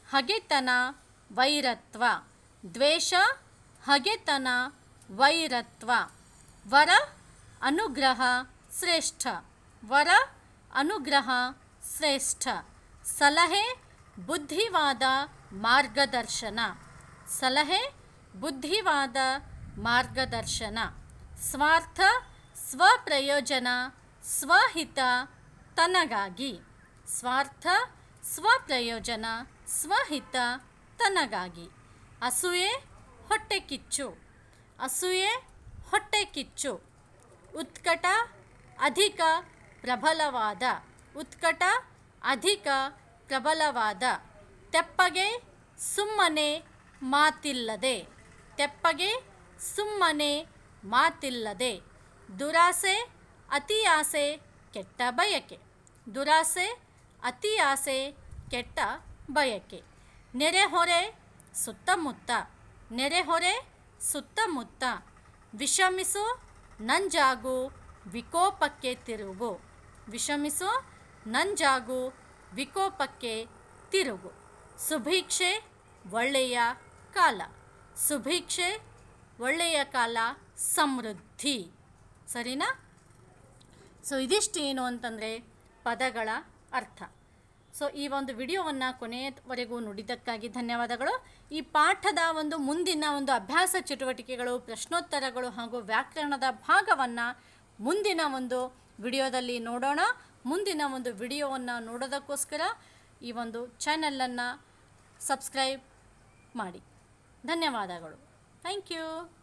ಹಗೆತನ ವೈರತ್ವ. ದ್ವೇಷ ಹಗೆತನ ವೈರತ್ವ. ವರ ಅನುಗ್ರಹ ಶ್ರೇಷ್ಠ. ವರ ಅನುಗ್ರಹ ಶ್ರೇಷ್ಠ. ಸಲಹೆ ಬುದ್ಧಿವಾದ ಮಾರ್ಗದರ್ಶನ. ಸಲಹೆ ಬುದ್ಧಿವಾದ ಮಾರ್ಗದರ್ಶನ. ಸ್ವಾರ್ಥ ಸ್ವಪ್ರಯೋಜನ ಸ್ವಹಿತ ತನಗಾಗಿ. ಸ್ವಾರ್ಥ ಸ್ವಪ್ರಯೋಜನ ಸ್ವಹಿತ ತನಗಾಗಿ. ಅಸೂಯೆ ಹೊಟ್ಟೆ ಕಿಚ್ಚು. ಅಸೂಯೆ ಹೊಟ್ಟೆ ಕಿಚ್ಚು. ಉತ್ಕಟ ಅಧಿಕ ಪ್ರಬಲವಾದ. ಉತ್ಕಟ ಅಧಿಕ ಪ್ರಬಲವಾದ. ತೆಪ್ಪಗೆ ಸುಮ್ಮನೆ ಮಾತಿಲ್ಲದೆ. ತೆಪ್ಪಗೆ ಸುಮ್ಮನೆ ಮಾತಿಲ್ಲದೆ. ದುರಾಸೆ ಅತಿ ಆಸೆ ಕೆಟ್ಟ ಬಯಕೆ. ದುರಾಸೆ ಅತಿ ಆಸೆ ಕೆಟ್ಟ ಬಯಕೆ. ನೆರೆಹೊರೆ ಸುತ್ತಮುತ್ತ. ನೆರೆಹೊರೆ ಸುತ್ತಮುತ್ತ. ವಿಷಮಿಸು ನಂಜಾಗು ವಿಕೋಪಕ್ಕೆ ತಿರುಗು. ವಿಷಮಿಸು ನಂಜಾಗು ವಿಕೋಪಕ್ಕೆ ತಿರುಗು. ಸುಭಿಕ್ಷೆ ಒಳ್ಳೆಯ ಕಾಲ. ಸುಭಿಕ್ಷೆ ಒಳ್ಳೆಯ ಕಾಲ. ಸಮೃದ್ಧಿ. ಸರಿನಾ? ಸೊ ಇದಿಷ್ಟು ಏನು ಅಂತಂದರೆ ಪದಗಳ ಅರ್ಥ. ಸೊ ಈ ಒಂದು ವಿಡಿಯೋವನ್ನು ಕೊನೆಯವರೆಗೂ ನುಡಿದಕ್ಕಾಗಿ ಧನ್ಯವಾದಗಳು. ಈ ಪಾಠದ ಒಂದು ಮುಂದಿನ ಒಂದು ಅಭ್ಯಾಸ ಚಟುವಟಿಕೆಗಳು, ಪ್ರಶ್ನೋತ್ತರಗಳು ಹಾಗೂ ವ್ಯಾಕರಣದ ಭಾಗವನ್ನು ಮುಂದಿನ ಒಂದು ವಿಡಿಯೋದಲ್ಲಿ ನೋಡೋಣ. ಮುಂದಿನ ಒಂದು ವಿಡಿಯೋವನ್ನು ನೋಡೋದಕ್ಕೋಸ್ಕರ ಈ ಒಂದು ಚಾನಲನ್ನು ಸಬ್ಸ್ಕ್ರೈಬ್ ಮಾಡಿ. ಧನ್ಯವಾದಗಳು. Thank you.